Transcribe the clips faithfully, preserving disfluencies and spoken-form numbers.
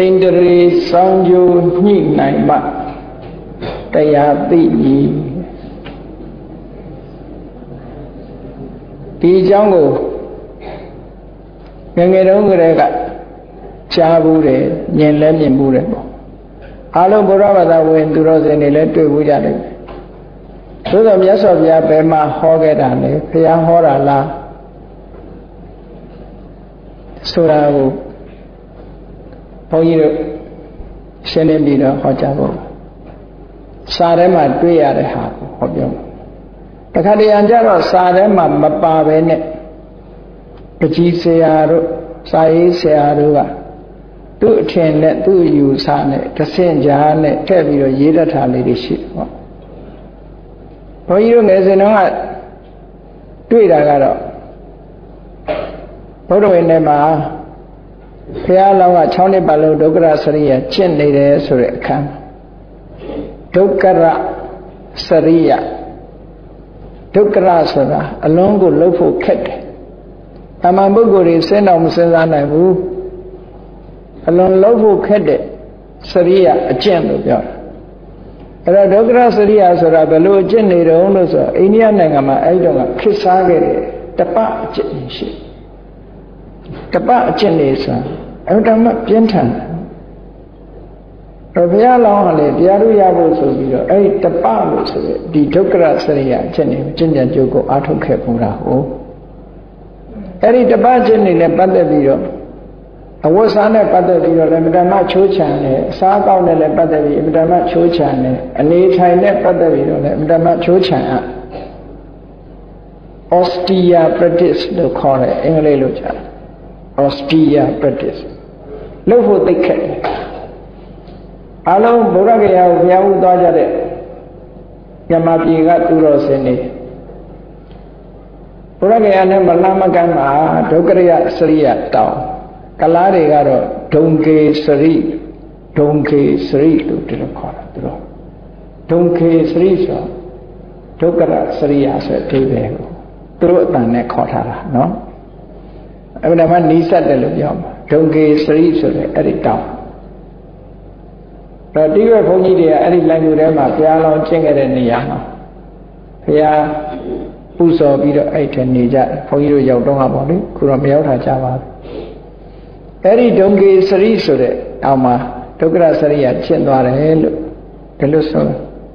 อินทรีย์สังโยนิไหนบ้างแต่ยาติมีดีจังกูเงี้ยๆต้องอะไรกันชาบูเร่เย็นแล้วเย็นบูเร่บอกอาลูบุรุษว่าเวนตุโรเซนี่เลยတွေ့ဘူးကြတယ်သို့သောမြတ်စွာဘုရားဘယ်မှာဟောခဲ့တာလဲဘုရားဟောတာလားဆိုတာကိုဘုန်းကြီးတို့ရှင်းလင်းပြီးတော့ဟောကြားဖို့စာထဲမှာတွေ့ရတဲ့ဟာကိုဟောပြောတခါတရံကျတော့စာထဲမှာမပါဘဲနဲ့ပကြီးဆရာတို့စာရေးဆရာတို့ကသူ့အထင်နဲ့သူ့ယူဆနဲ့တဆင့်ကြားနဲ့ထည့်ပြီးတော့ရေးတတ်တာလေးတွေရှိတယ်ပေါ့ဘုန်းကြီးတို့ငယ်စဉ်တုန်းကတွေ့တာကတော့ဘုရားဝင်ထဲမှာဘုရားလောင်းက၆နှစ်ပတ်လုံးဒုက္ခရစရိယကျင့်နေတယ်ဆိုတဲ့အခန်းဒုက္ခရစရိယဒုက္ခရဆိုတာအလုံးကိုလှုပ်ဖို့ခက်တယ်အမှန်ပုဂ္ဂိုလ်တွေစဉ်းတော်မစဉ်းစားနိုင်ဘူးအလုံးလှုပ်ဖို့ခက်တဲ့စရိယအကျင့်လို့ပြောတာအဲ့တော့ဒုက္ခရစရိယဆိုတာဘယ်လိုအကျင့်နေတုံးလို့ဆိုတော့အိန္ဒိယနိုင်ငံမှာအဲ့တော့ကခေတ်စားခဲ့တဲ့တပအကျင့်ရှိတပအကျင့်နေဆိုအဲ့ဒါမှပြင်းထန်တယ်တော့ဘုရားလောင်းကလည်းတရားတို့ရဖို့ဆိုပြီးတော့အဲ့ဒီတပလို့ဆိုတဲ့ဒီဒုက္ခရစရိယအကျင့်နေကျင့်ကြံကြိုးကိုအားထုတ်ခဲ့ပူတာဟုတ်အဲ့ဒီတပအကျင့်နေနဲ့ပတ်သက်ပြီးတော့အဝတ်စားနဲ့ပတ်သက်ပြီးတော့လည်းအမြဲတမ်းချိုးချံတယ်အစားအသောက်နဲ့လည်းပတ်သက်ပြီးအမြဲတမ်းချိုးချံတယ်အနေထိုင်နဲ့ပတ်သက်ပြီးတော့လည်းအမြဲတမ်းချိုးချံအပ် austere practice လို့ခေါ်တယ်အင်္ဂလိပ်လိုကြား austere practice လို့ဖို့သိခက်တယ်အလုံးဗုဒ္ဓဂယာကိုဘုရားဥသွားကြတဲ့မြန်မာပြည်ကသူတော်စင်တွေဗုဒ္ဓဂယာနဲ့မလမကမ်းမှာဒုက္ခရစရိယတောင်းကလားတွေကတော့ဒုံကေစရိဒုံကေစရိလို့ဒီလိုခေါ်တာသူတို့ဒုံကေစရိဆိုဒုက္ခရစရိယဆိုအဓိပ္ပာယ်ကိုသူတို့အတန်နဲ့ခေါ်ထားတာနော်အဲ့ဒါမှနီးစပ်တယ်လို့ပြောမှာဒုံကေစရိဆိုတဲ့အဲ့ဒီတောင်းတော့တိရွယ်ဘုန်းကြီးတွေကအဲ့ဒီလိုင်းမျိုးထဲမှာဘုရားလောင်းကျင့်ခဲ့တဲ့နေရာမှာဘုရားပူဇော်ပြီးတော့အဲ့ထက်နေကြဘုန်းကြီးတို့ရောက်တော့မှာပေါ့လေခုတော့မရောက်တာကြပါဘူးအဲ့ဒီဒုံကေစရိဆိုတဲ့အောက်မှာဒုက္ခရစရိယကျင့်သွားတယ်လို့ဒီလိုဆို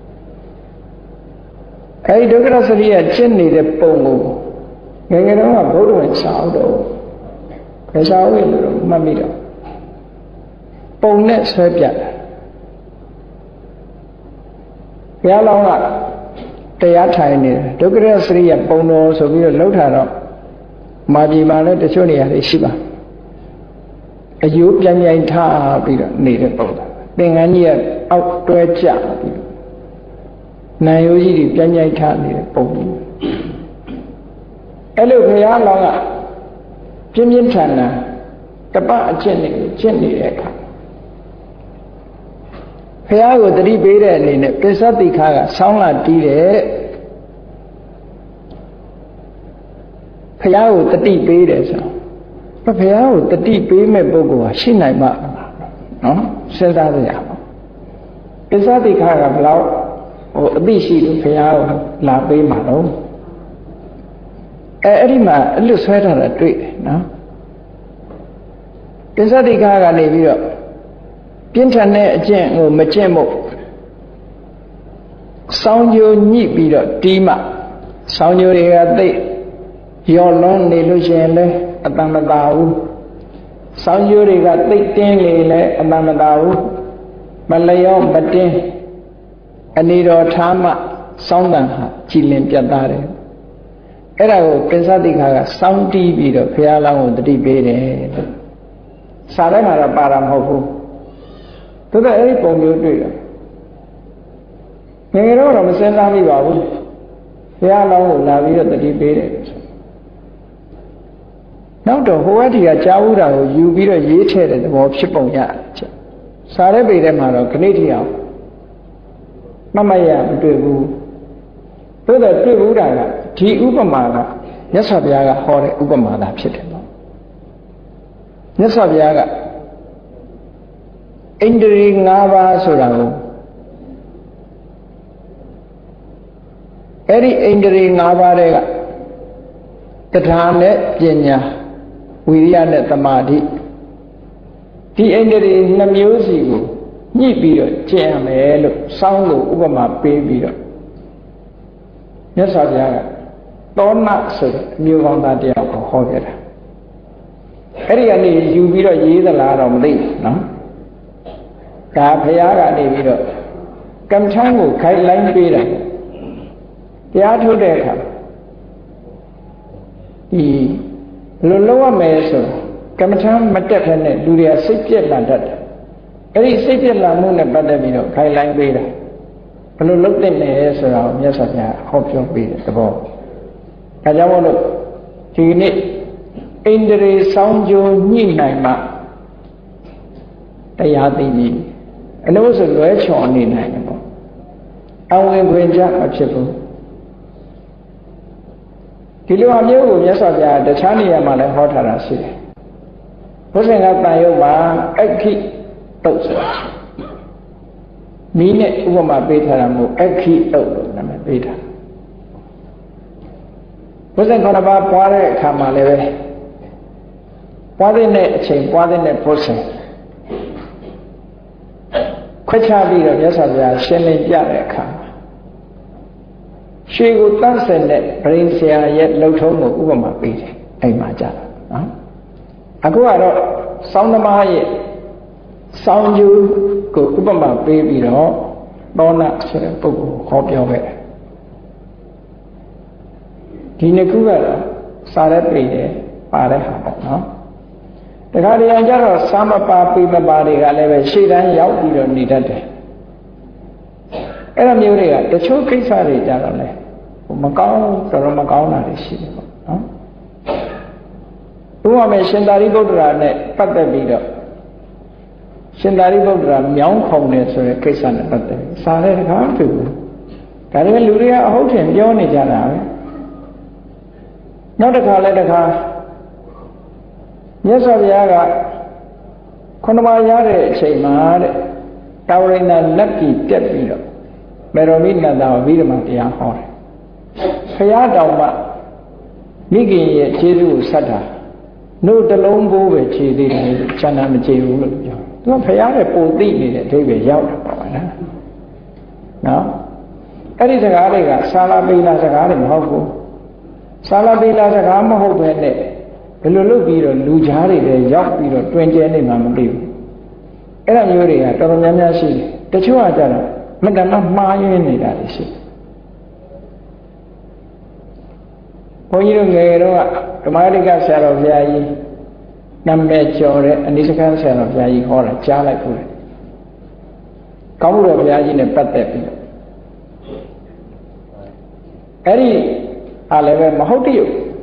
အဲ့ဒီဒုက္ခရစရိယကျင့်နေတဲ့ပုံကိုငယ်ငယ်တုန်းကဘုရားဝင်စာအုပ်တော့ဘယ်စာအုပ်လို့မှတ်မိတော့ပုံနဲ့ဆွဲပြတယ်ဘုရားလောင်းကတရားထိုင်နေတယ်ဒုက္ခရစရိယပုံတော်ဆိုပြီးတော့လှုပ်ထားတော့မာပြည်မှာလည်းတချို့နေရာတွေရှိပါအယိုးပြန်ပြန်ထားပြီးတော့နေတဲ့ပုံစံသင်္ကန်းကြီးကအောက်တွဲကျပြီးတော့နာယိုးကြီးတွေပြန်ပြန်ထားနေတဲ့ပုံစံအဲ့လိုဘုရားလောင်းကပြင်းပြင်းထန်ထန်တပအကျင့်တွေကိုကျင့်နေတဲ့အခါဘုရားကိုတတိပေးတဲ့အနေနဲ့ပိဿတိခါကဆောင်းလာတီးတယ်ဘုရားကိုတတိပေးတယ်ဆိုတော့ဘုရားကိုတတိပေးမဲ့ပုဂ္ဂိုလ်ဟာရှိနိုင်မှာနော်စဉ်းစားကြရအောင်ပိဿတိခါကဘလောက်ဟိုအသိရှိလို့ဘုရားကိုလာပေးမှာတော့အဲအဲ့ဒီမှာအလွတ်ဆွဲထားတာတွေ့တယ်နော်ပိဿတိခါကနေပြီးတော့ပြင်းထန်တဲ့အကျင့်ကိုမကျင့်ဖို့စောင်းကြိုညှိပြီးတော့တီးမှစောင်းကြိုတွေကသိရော်လွန်းနေလို့ရှိရင်လည်းအတန်မသာဘူးစောင်းကြိုတွေကသိတင်းလေလည်းအတန်မသာဘူးမလျောမတင်းအနေတော်ထားမှစောင်းတန်ဟာကြည်လင်ပြတ်သားတယ်အဲ့ဒါကိုပိဿတိခါကစောင်းတီးပြီးတော့ဘုရားလောင်းကိုတတိပေးတယ်လို့စာထဲမှာတော့ပါတာမဟုတ်ဘူးသူကအဲ့ဒီပုံမျိုးတွေ့တယ်ငယ်ငယ်တော့မစဉ်းစားမိပါဘူးဘုရားလောင်းကိုလာပြီးတော့တတိပေးတယ်နောက်တော့ဟိုဝတ်ဒီကကြားဥတာကိုယူပြီးတော့ရေးထည့်တဲ့သဘောဖြစ်ပုံရတယ်စာရဲပေထဲမှာတော့ခဏိထီအောင်မမရမတွေ့ဘူးသို့တော့တွေ့ဘူးတာကဒီဥပမာကမြတ်စွာဘုရားကဟောတဲ့ဥပမာသာဖြစ်တယ်ပေါ့မြတ်စွာဘုရားကအိန္ဒြေ၅ပါးဆိုတာကိုအဲ့ဒီအိန္ဒြေ၅ပါးတွေကတထာနဲ့ပညာဝိရိယနဲ့သမာဓိဒီအိန္ဒြေနှမျိုးစီကိုညှိပြီးတော့ကျင့်ရမယ်လို့စောင်းလို့ဥပမာပေးပြီးတော့မြတ်စွာဘုရားကသောဏဆိုတဲ့အမျိုးကောင်းသားတရားကိုဟောခဲ့တာအဲ့ဒီကနေယူပြီးတော့ရေးသလားတော့မသိဘူးနော်ဒါဘုရားကနေပြီးတော့ကမ္မထမ်းကိုခိုင်လိုင်းပေးတာတရားထုတ်တဲ့အခါဒီလိုလုပ်ရမယ်ဆိုကမ္မထမ်းမတက်ဖက်နဲ့လူတွေကစိတ်ပြက်လာတတ်တယ်အဲ့ဒီစိတ်ပြက်လာမှုနဲ့ပတ်သက်ပြီးတော့ခိုင်လိုင်းပေးတာဘယ်လိုလုပ်တဲ့လဲဆိုတာကိုမြတ်စွာဘုရားဟောပြောပေးတဲ့သဘောဒါကြောင့်မို့လို့ဒီနေ့ဣန္ဒြေဆောင်ကြိုညှိနိုင်မှတရားသိပြီအလို့ဆိုလွဲချော်နေနိုင်တယ်ပေါ့အဝင်ခွင့်ကြမဖြစ်ဘူးဒီလိုအမျိုးကိုမြတ်စွာဘုရားတခြားနေရာမှာလည်းဟောထားတာရှိတယ်ဘုရားကတန်ရုပ်မှာအခိတုတ်ဆိုတာမီးနဲ့ဥပမာပေးထားတာမို့အခိတုတ်လို့နာမည်ပေးထားဘုရားခေါ်တာပွားတဲ့အခါမှာလည်းပဲပွားတဲ့အချိန်ပွားတဲ့ဘုရားခွဲခြားပြီးတော့မြတ်စွာဘုရားရှင်းလင်းပြတဲ့အခါရှေးကိုတန့်စင်တဲ့ဗြိဉ္ဆရာရဲ့လှုပ်ထုံးကိုဥပမာပေးတယ်အဲ့မှာကြတာနော်အခုကတော့စောင်းသမားရဲ့စောင်းကျူးကိုဥပမာပေးပြီးတော့သောဏဆိုတဲ့ပုဂ္ဂိုလ်ဟောပြောခဲ့တယ်ဒီနှစ်ခုကတော့စာရက်ပြည့်တယ်ပါတဲ့ဟာပေါ့နော်တခါတည်းကျတော့စာမပါပိမပါတွေကလည်းပဲရှေ့တန်းရောက်ပြီးတော့နေတတ်တယ်အဲ့လိုမျိုးတွေကတချို့ကိစ္စတွေကြတော့လေမကောင်းတော်တော်မကောင်းတာတွေရှိတယ်ပေါ့နော်ဥပမာရှင်သာရိပုတ္တရာနဲ့ပတ်သက်ပြီးတော့ရှင်သာရိပုတ္တရာမြောင်းခုံတယ်ဆိုတဲ့ကိစ္စနဲ့ပတ်သက်ပြီးစာရဲတခါတွေ့ဘူးဒါတွေလူတွေကအဟုတ်ထင်ပြောနေကြတာပဲနောက်တစ်ခါလဲတစ်ခါမြတ်စွာဘုရားကခုနမရတဲ့အချိန်မှာတဲ့တာဝရိဏလက်ပြီးပြက်ပြီးတော့မေရောမိနန္ဒာဝိဓမတရားဟောတယ်ဘုရားတော်မှာမိခင်ရဲ့ခြေသူကိုဆက်တာနှုတ်တလုံးဘိုးပဲခြေသေးတယ်ချမ်းသာမခြေဘူးလို့ပြောသူကဘုရားရဲ့ပုံသိနေတဲ့အဓိပ္ပာယ်ရောက်တာပါလားနော်အဲ့ဒီစကားတွေကသာလပိလာစကားတွေမဟုတ်ဘူးသာလပိလာစကားမဟုတ်ပဲနဲ့ဘယ်လိုလုပ်ပြီးတော့လူကြားတွေလည်းရောက်ပြီးတော့တွင်ကျဲနေမှမသိဘူးအဲ့ဒါမျိုးတွေကတော်တော်များများရှိတယ်တချို့ကကြတော့မတန်မှမှားယွင်းနေတာရှိတယ်ဘုန်းကြီးတို့ငယ်တော့ဓမ္မရိကဆရာတော်ဘုရားကြီးနာမည်ကျော်တဲ့အနိစ္စကဆရာတော်ဘုရားကြီးဟောတာကြားလိုက်ဘူးလေကောင်းမှုတော်ဘုရားကြီးနဲ့ပတ်သက်ပြီးတော့အဲ့ဒီအားလည်းပဲမဟုတ်တည်း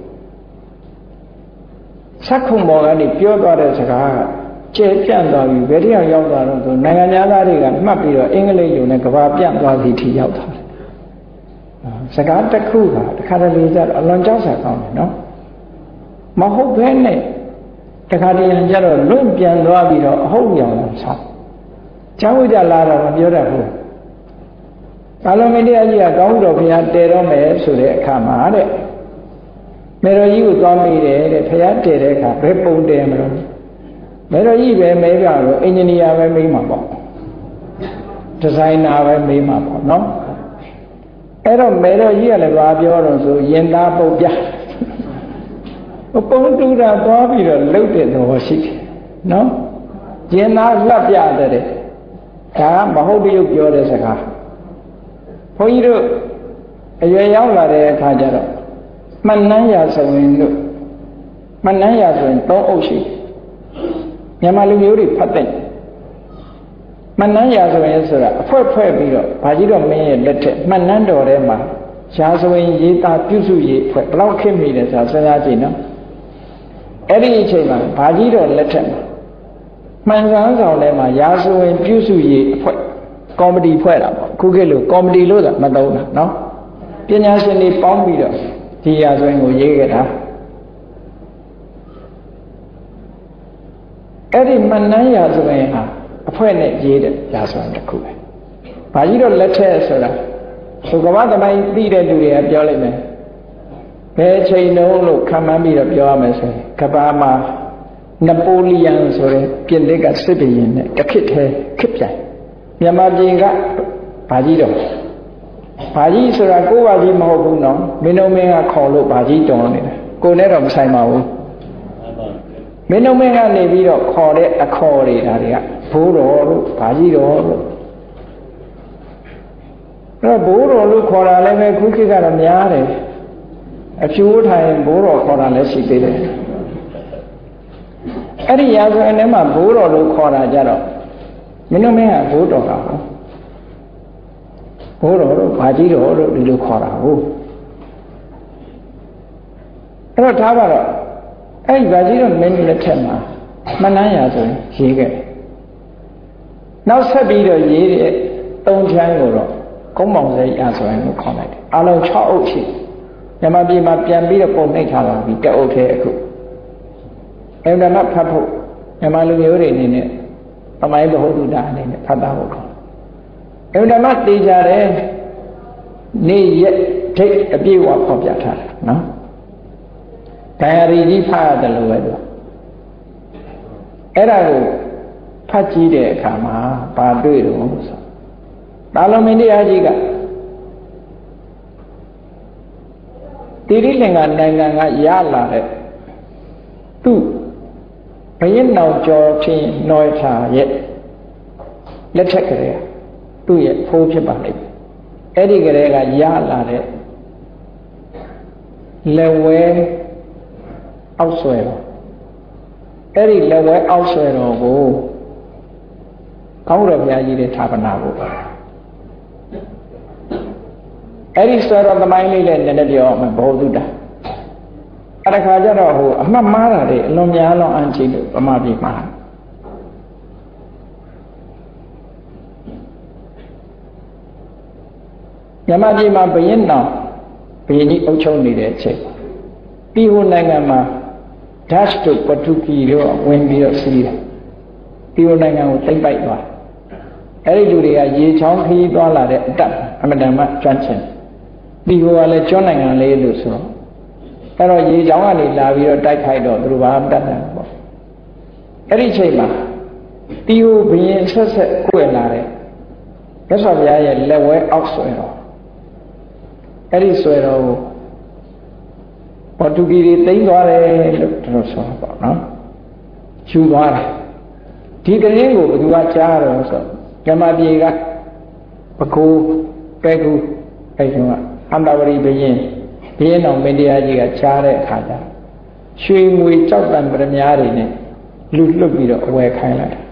ဆက်ခုံပေါ်ကနေပြောသွားတဲ့စကားကကျဲပြန့်သွားပြီဘယ်တည်းရောက်သွားတော့ဆိုနိုင်ငံသားတွေကမှတ်ပြီးတော့အင်္ဂလိပ်လိုနဲ့ကဘာပြန့်သွားသည်ထိရောက်သွားတယ်စကားတစ်ခုကတခါတလေကျတော့အလွန်ကြောက်စရာကောင်းတယ်နော်မဟုတ်ဘဲနဲ့တခါတလေကျတော့လွင့်ပြန်သွားပြီးတော့အဟုတ်ရောင်ဆောက်ကျောင်းဝိကြလာတော့မပြောတတ်ဘူးဘာလို့မင်းတရားကြီးကကောင်းတော်ဘုရားတည်တော့မယ်ဆိုတဲ့အခါမှာတဲ့မေတော်ကြီးကိုသွားမိတယ်တဲ့ဘုရားတည်တဲ့အခါဘယ်ပုံတည်မလို့မေတော်ကြီးပဲမဲပြတော့အင်ဂျင်နီယာပဲမေးမှာပေါ့ဒီဇိုင်နာပဲမေးမှာပေါ့နော်အဲ့တော့မေတော်ကြီးကလည်းဘာပြောတော့ဆိုရင်သားပုတ်ပြပုံတူတာသွားပြီးတော့လှုပ်တဲ့သဘောရှိတယ်နော်ရင်သားလှပ်ပြတဲ့ဒါကမဟုတ်တရုပ်ပြောတဲ့စကားဘုန်းကြီးတို့အရွယ်ရောက်လာတဲ့အခါကျတော့မှန်နှမ်းရဆိုရင်တို့မှန်နှမ်းရဆိုရင်သုံးအုပ်ရှိမြန်မာလူမျိုးတွေဖတ်တဲ့မှန်နှမ်းရဆိုရင်ဆိုတာအဖွဲဖွဲပြီးတော့ဘာကြီးတော့မင်းရဲ့လက်ထက်မှန်နှမ်းတော်ထဲမှာရာဇဝင်ရေးသားပြုစုရေးဖွဲ့ဘယ်လောက်ခင်မိတယ်ဆိုတာစဉ်းစားကြည့်နော်အဲ့ဒီအချိန်မှာဘာကြီးတော့လက်ထက်မှာမှန်စမ်းဆောင်ထဲမှာရာဇဝင်ပြုစုရေးအဖွဲ့ကော်မတီဖွဲ့တာပေါ့ခုခေတ်လိုကော်မတီလို့ဆိုတာမသုံးတာနော်ပညာရှင်တွေပေါင်းပြီးတော့ဒီရာဇဝင်ကိုရေးခဲ့တာအဲ့ဒီမှန်နှမ်းရာဇဝင်ဟာအဖွဲနဲ့ရေးတဲ့ရာဇဝင်တစ်ခုပဲဘာကြီးတော့လက်ထက်ဆိုတာသုကမသမိုင်းသိတဲ့လူတွေကပြောလိုက်မယ်ဘယ်ချိန်တုန်းလို့ခံမှန်းပြီးတော့ပြောရမယ်ဆိုရင်ကမ္ဘာမှာနပိုလီယန်ဆိုတဲ့ပြင်သစ်ကစစ်ဘုရင်နဲ့တခစ်သေးခစ်ပြိုင်မြန်မာပြည်ကဘာကြီးတော့ဘာကြီးဆိုတာကိုယ်ဘာကြီးမဟုတ်ဘူးနော်မင်းတို့မင်းကခေါ်လို့ဘာကြီးတော်နေတယ်ကိုယ်နဲ့တော့မဆိုင်ပါဘူးမင်းတို့မင်းကနေပြီးတော့ခေါ်တဲ့အခေါ်တွေဒါတွေကဘိုးတော်လို့ဘာကြီးတော်လို့အဲ့တော့ဘိုးတော်လို့ခေါ်တာလည်းပဲခုခေတ်ကတော့များတယ်အဖြူထိုင်ဘိုးတော်ခေါ်တာလည်းရှိသေးတယ်အဲ့ဒီရာဇဝင်ထဲမှာဘိုးတော်လို့ခေါ်တာကြတော့မင်းတို့မင်းကဘိုးတော်ကဘိုးတော်တို့ဘာကြီးတော်တို့ဒီလိုခေါ်တာဟုတ်အဲ့တော့ထားပါတော့အဲ့ဒီဘာကြီးတော်မင်းလက်ထက်မှာမနှမ်းရာဆိုရင်ရေးခဲ့နောက်ဆက်ပြီးတော့ရေးတဲ့သုံးချမ်းကိုတော့ကုန်းမောင်စိတ်ရာဇဝင်ကိုခေါ်လိုက်တယ်အလုံး၆အုပ်ရှိမြန်မာပြည်မှာပြန်ပြီးတော့ပုံနှိပ်ထားလာပြီးတအုပ်ထဲအခုအင်တာနက်ဖတ်ဖို့မြန်မာလူမျိုးတွေအနေနဲ့သမိုင်းဘ ഹു တုဒ္ဒအနေနဲ့ဖတ်တာဖို့ခေါ်အင်တာနက်တည်ကြတယ်နေ့ရက်ထိတ်အပြည့်အဝဖော်ပြထားတယ်နော်ဒိုင်ယာရီကြီးဖတ်ရတယ်လို့ပဲပြောအဲ့ဒါကိုဖတ်ကြည့်တဲ့အခါမှာဘာတွေ့တော့ဆိုတာလုံးမင်းတရားကြီးကတိရိလင်္ကာနိုင်ငံကရလာတဲ့သူ့ဘယင်းနောင်ကျော်ချင်းနော်ထာရဲ့လက်ထက်ကလေးသူ့ရဲ့ဖိုးဖြစ်ပါလိမ့်မယ်အဲ့ဒီကလေးကရလာတဲ့လက်ဝဲအောက်ဆွဲတော်အဲ့ဒီလက်ဝဲအောက်ဆွဲတော်ကိုကောင်းတော်ဘုရားကြီးတဲ့ဌာပနာဖို့ပါအဲ့ဒီဆွဲတော်သမိုင်းလေးလည်းနည်းနည်းပြောအောင်ဘောဓုတာအဲ့ဒါခါကျတော့ဟိုအမှတ်မှားတာတွေအလွန်များလုံးအန်ချီလို့ဗမာပြည်မှာမြန်မာပြည်မှာဘုရင်တော်ဘုရင်ကြီးအုပ်ချုပ်နေတဲ့အချိန်ပြည်ဟိုနိုင်ငံမှာဒတ်ချ်တို့ပေါ်တူဂီတို့ဝင်ပြီးတော့စီးတယ်ပြည်ဟိုနိုင်ငံကိုသိမ့်ပိုက်သွားအဲ့ဒီလူတွေကရေချောင်းခီးသွားလာတဲ့အတက်အမတန်မှကျွမ်းကျင်ပြည်ဟိုကလည်းကျွန်းနိုင်ငံလေးလို့ဆိုတော့အဲ့တော့ရေချောင်းကနေလာပြီးတော့တိုက်ခိုက်တော့သူတို့ဘာမှတတ်တယ်ပေါ့အဲ့ဒီချိန်မှာပြည်ဟိုဘုရင်ဆက်ဆက်ကိုယ်လာတဲ့မြတ်စွာဘုရားရဲ့လက်ဝဲအောက်ဆွဲတော်အဲ့ဒီဆွဲတော်ကိုပေါ်တူဂီတွေသိမ်းသွားတယ်လို့တို့ဆိုတော့ပေါ့နော်ယူသွားတယ်ဒီကလေးကိုဘယ်သူကကြားတော့ဆိုမြန်မာပြည်ကပကူပဲကူအဲ့ဒီကအန္တဝရီဘုရင်ဘုရင်တော်မင်းတရားကြီးကကြားတဲ့အခါကျရွှေငွေကြောက်တံပရမများတွေနဲ့လူလွတ်ပြီးတော့အဝယ်ခိုင်းလိုက်တာ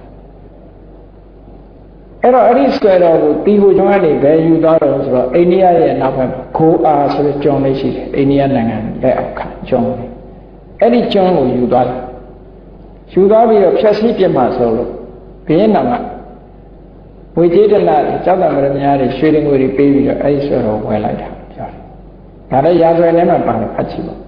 အဲ့တော့အဲ့ဒီဆွဲတော်ကိုတီဟိုကျွန်းကနေဘယ်ယူသွားတော့ဆိုတော့အိန္ဒိယရဲ့နောက်ဘက်ခိုးအားဆိုတဲ့ကျွန်းလေးရှိတယ်အိန္ဒိယနိုင်ငံလက်အောက်ခံကျွန်းလေးအဲ့ဒီကျွန်းကိုယူသွားတယ်ယူသွားပြီးတော့ဖြတ်စည်းပြစ်မှဆိုလို့ဘုရင်တော်ကဝေကျေတနာကြောက်တံပရမများတွေရွှေငွေတွေပေးပြီးတော့အဲ့ဒီဆွဲတော်ဝယ်လိုက်တာပြောတယ်ဒါလည်းရာဇဝင်ထဲမှာပါတယ်ဖတ်ကြည့်ပါ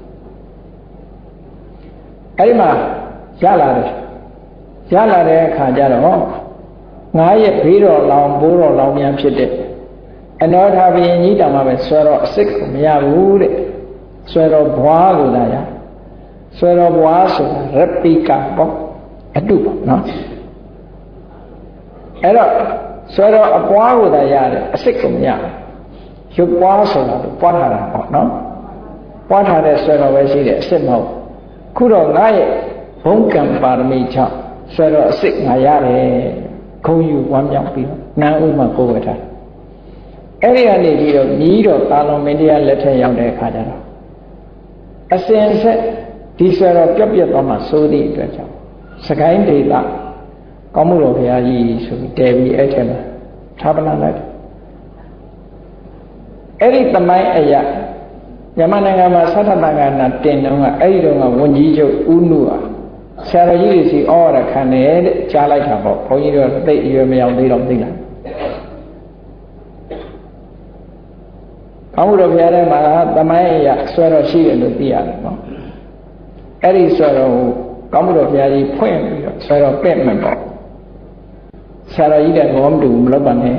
အဲ့ဒီမှာရလာတယ်ရလာတဲ့အခါကျတော့ငါရဲ့ဘေးတော်လောင်ဘိုးတော်လောင်များဖြစ်တဲ့အနောထာဘုရင်ကြီးတောင်မှပဲဆွဲတော့အစ်စ်ကိုမရဘူးတဲ့ဆွဲတော့ဘွားကိုသာရဆွဲတော့ဘွားဆိုတာရပိကပေါ့အတုပေါ့နော်အဲ့တော့ဆွဲတော့အပွားကိုသာရတယ်အစ်စ်ကိုမရဘူးရုပ်ပွားဆိုတာပွားထားတာပေါ့နော်ပွားထားတဲ့ဆွဲတော်ပဲရှိတယ်အစ်စ်မဟုတ်ခုတော့ငါရဲ့ဘုံကံပါရမီကြောင့်ဆွဲတော့အစ်စ်ငါရတယ်ခုံယူဝမ်းမြောက်ပြီးတော့နာဥမှာကိုယ်ဝယ်ထားအဲ့ဒီကနေပြီးတော့မြည်တော့တာလွန်မင်းတရားလက်ထက်ရောက်တဲ့အခါကျတော့အစင်ဆက်ဒီဆွဲတော်ပြက်ပြက်သွားမှစိုးသည့်အတွက်ကြောင့်စကိုင်းဒေသကောင်းမှုတော်ဘုရားကြီးဆိုပြီးတဲပြီးအဲ့ထက်မှာဌာပနာလိုက်အဲ့ဒီသမိုင်းအရာမြန်မာနိုင်ငံမှာသတ္တတန်ခါနာတင်တော့ကအဲ့ဒီတော့ကဝန်ကြီးချုပ်ဦးနုဟာဆရာတော်ကြီးတွေစီဩဝါဒခံတယ်တဲ့ကြားလိုက်တာပေါ့ဘုန်းကြီးတို့သိအရွယ်မရောက်သေးတော့သိလားကောင်းမှုတော်ဘုရားထဲမှာသမိုင်းအရာဆွဲတော်ရှိတယ်လို့သိရတယ်နော်အဲ့ဒီဆွဲတော်ကိုကောင်းမှုတော်ဘုရားကြီးဖွင့်ပြီးတော့ဆွဲတော်ပြင့်မယ်ပေါ့ဆရာတော်ကြီးတဲ့ဘောမတူမလုပ်ပါနဲ့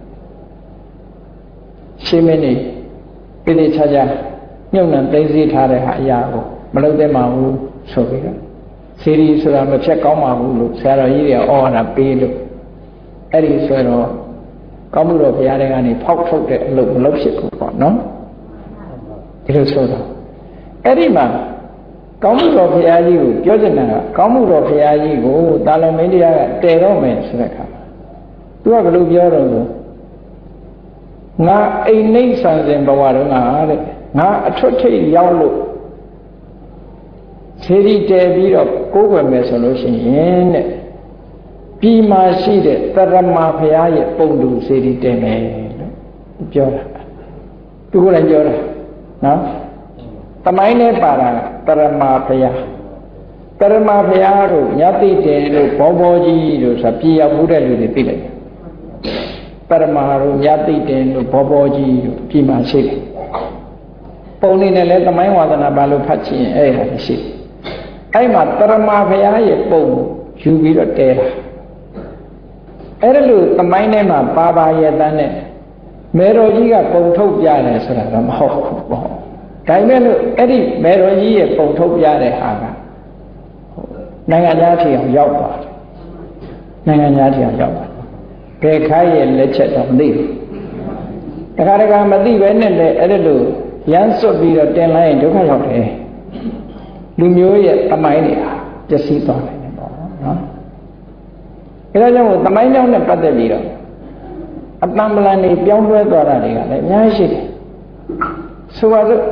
ရှင်းမင်းနေပြည့်ချာချာညှုံနှံသိသိထားတဲ့ဟာအရာကိုမလုပ်သင့်ပါဘူးဆိုပြီးတော့စီရီဆိုတာမဖြတ်ကောင်းပါဘူးလို့ဆရာတော်ကြီးတွေဩဝါဒပေးလို့အဲ့ဒီဆိုတော့ကောင်းမှုတော်ဘုရားတွေကနေဖောက်ထုတ်တဲ့အလုပ်မလုပ်ဖြစ်ဘူးပေါ့နော်ဒီလိုဆိုတော့အဲ့ဒီမှာကောင်းမှုတော်ဘုရားကြီးကိုပြောချင်တာကကောင်းမှုတော်ဘုရားကြီးကိုတာလမင်းတရားကတည်တော့မယ်ဆိုတဲ့အခါသူကဘယ်လိုပြောတော့ဆိုငါအိမ်နှိမ့်ဆန်စဉ်ဘဝတုန်းကတဲ့ငါအထွတ်ထိပ်ရောက်လို့ခြေရီတည်ပြီးတော့ကိုးကွယ်မယ်ဆိုလို့ရှိရင်တဲ့ပြီးမှရှိတဲ့တရမဘုရားရဲ့ပုံတူခြေရီတည်မယ်လို့ပြောတာသူကလည်းပြောတာနော်သမိုင်းနဲ့ပါတာတရမဘုရားတရမဘုရားတို့ညတိတယ်လို့ဘောဘောကြီးတို့ဆိုပြေရောက်မှုတဲ့လူတွေသိလိုက်တရမတို့ညတိတယ်လို့ဘောဘောကြီးတို့ပြီးမှရှိတယ်ပုံနေနဲ့လည်းသမိုင်းဝါဒနာပါလို့ဖတ်ချင်အဲ့ဒါရှိတယ်အဲ့မှာတရမဘုရားရဲ့ပုံယူပြီးတော့တဲတာအဲ့ဒါလို့သမိုင်းထဲမှာပါပါရဲ့တန်းနဲ့မေတော်ကြီးကပုံထုတ်ပြတယ်ဆိုတာတော့မဟုတ်ဘူးပေါ့ဒါပေမဲ့လို့အဲ့ဒီမေတော်ကြီးရဲ့ပုံထုတ်ပြတဲ့ဟာကနိုင်ငံသားထီအောင်ရောက်ပါတယ်နိုင်ငံသားထီအောင်ရောက်ပါတယ်ဘယ်ခိုင်းရဲ့လက်ချက်တော့မသိဘူးတခါတခါမသိပဲနဲ့လေအဲ့ဒါလို့ရမ်းစွတ်ပြီးတော့တင်လိုက်ရင်ဒုက္ခရောက်တယ်လူမျိုးရဲ့သမိုင်းတွေဟာပျက်စီးသွားနိုင်တယ်ပေါ့နော်အဲဒါကြောင့်သမိုင်းကြောင့်နဲ့ပတ်သက်ပြီးတော့အတံပလန်တွေပြောင်းလဲသွားတာတွေကလည်းအများကြီးရှိတယ်ဆိုပါစို့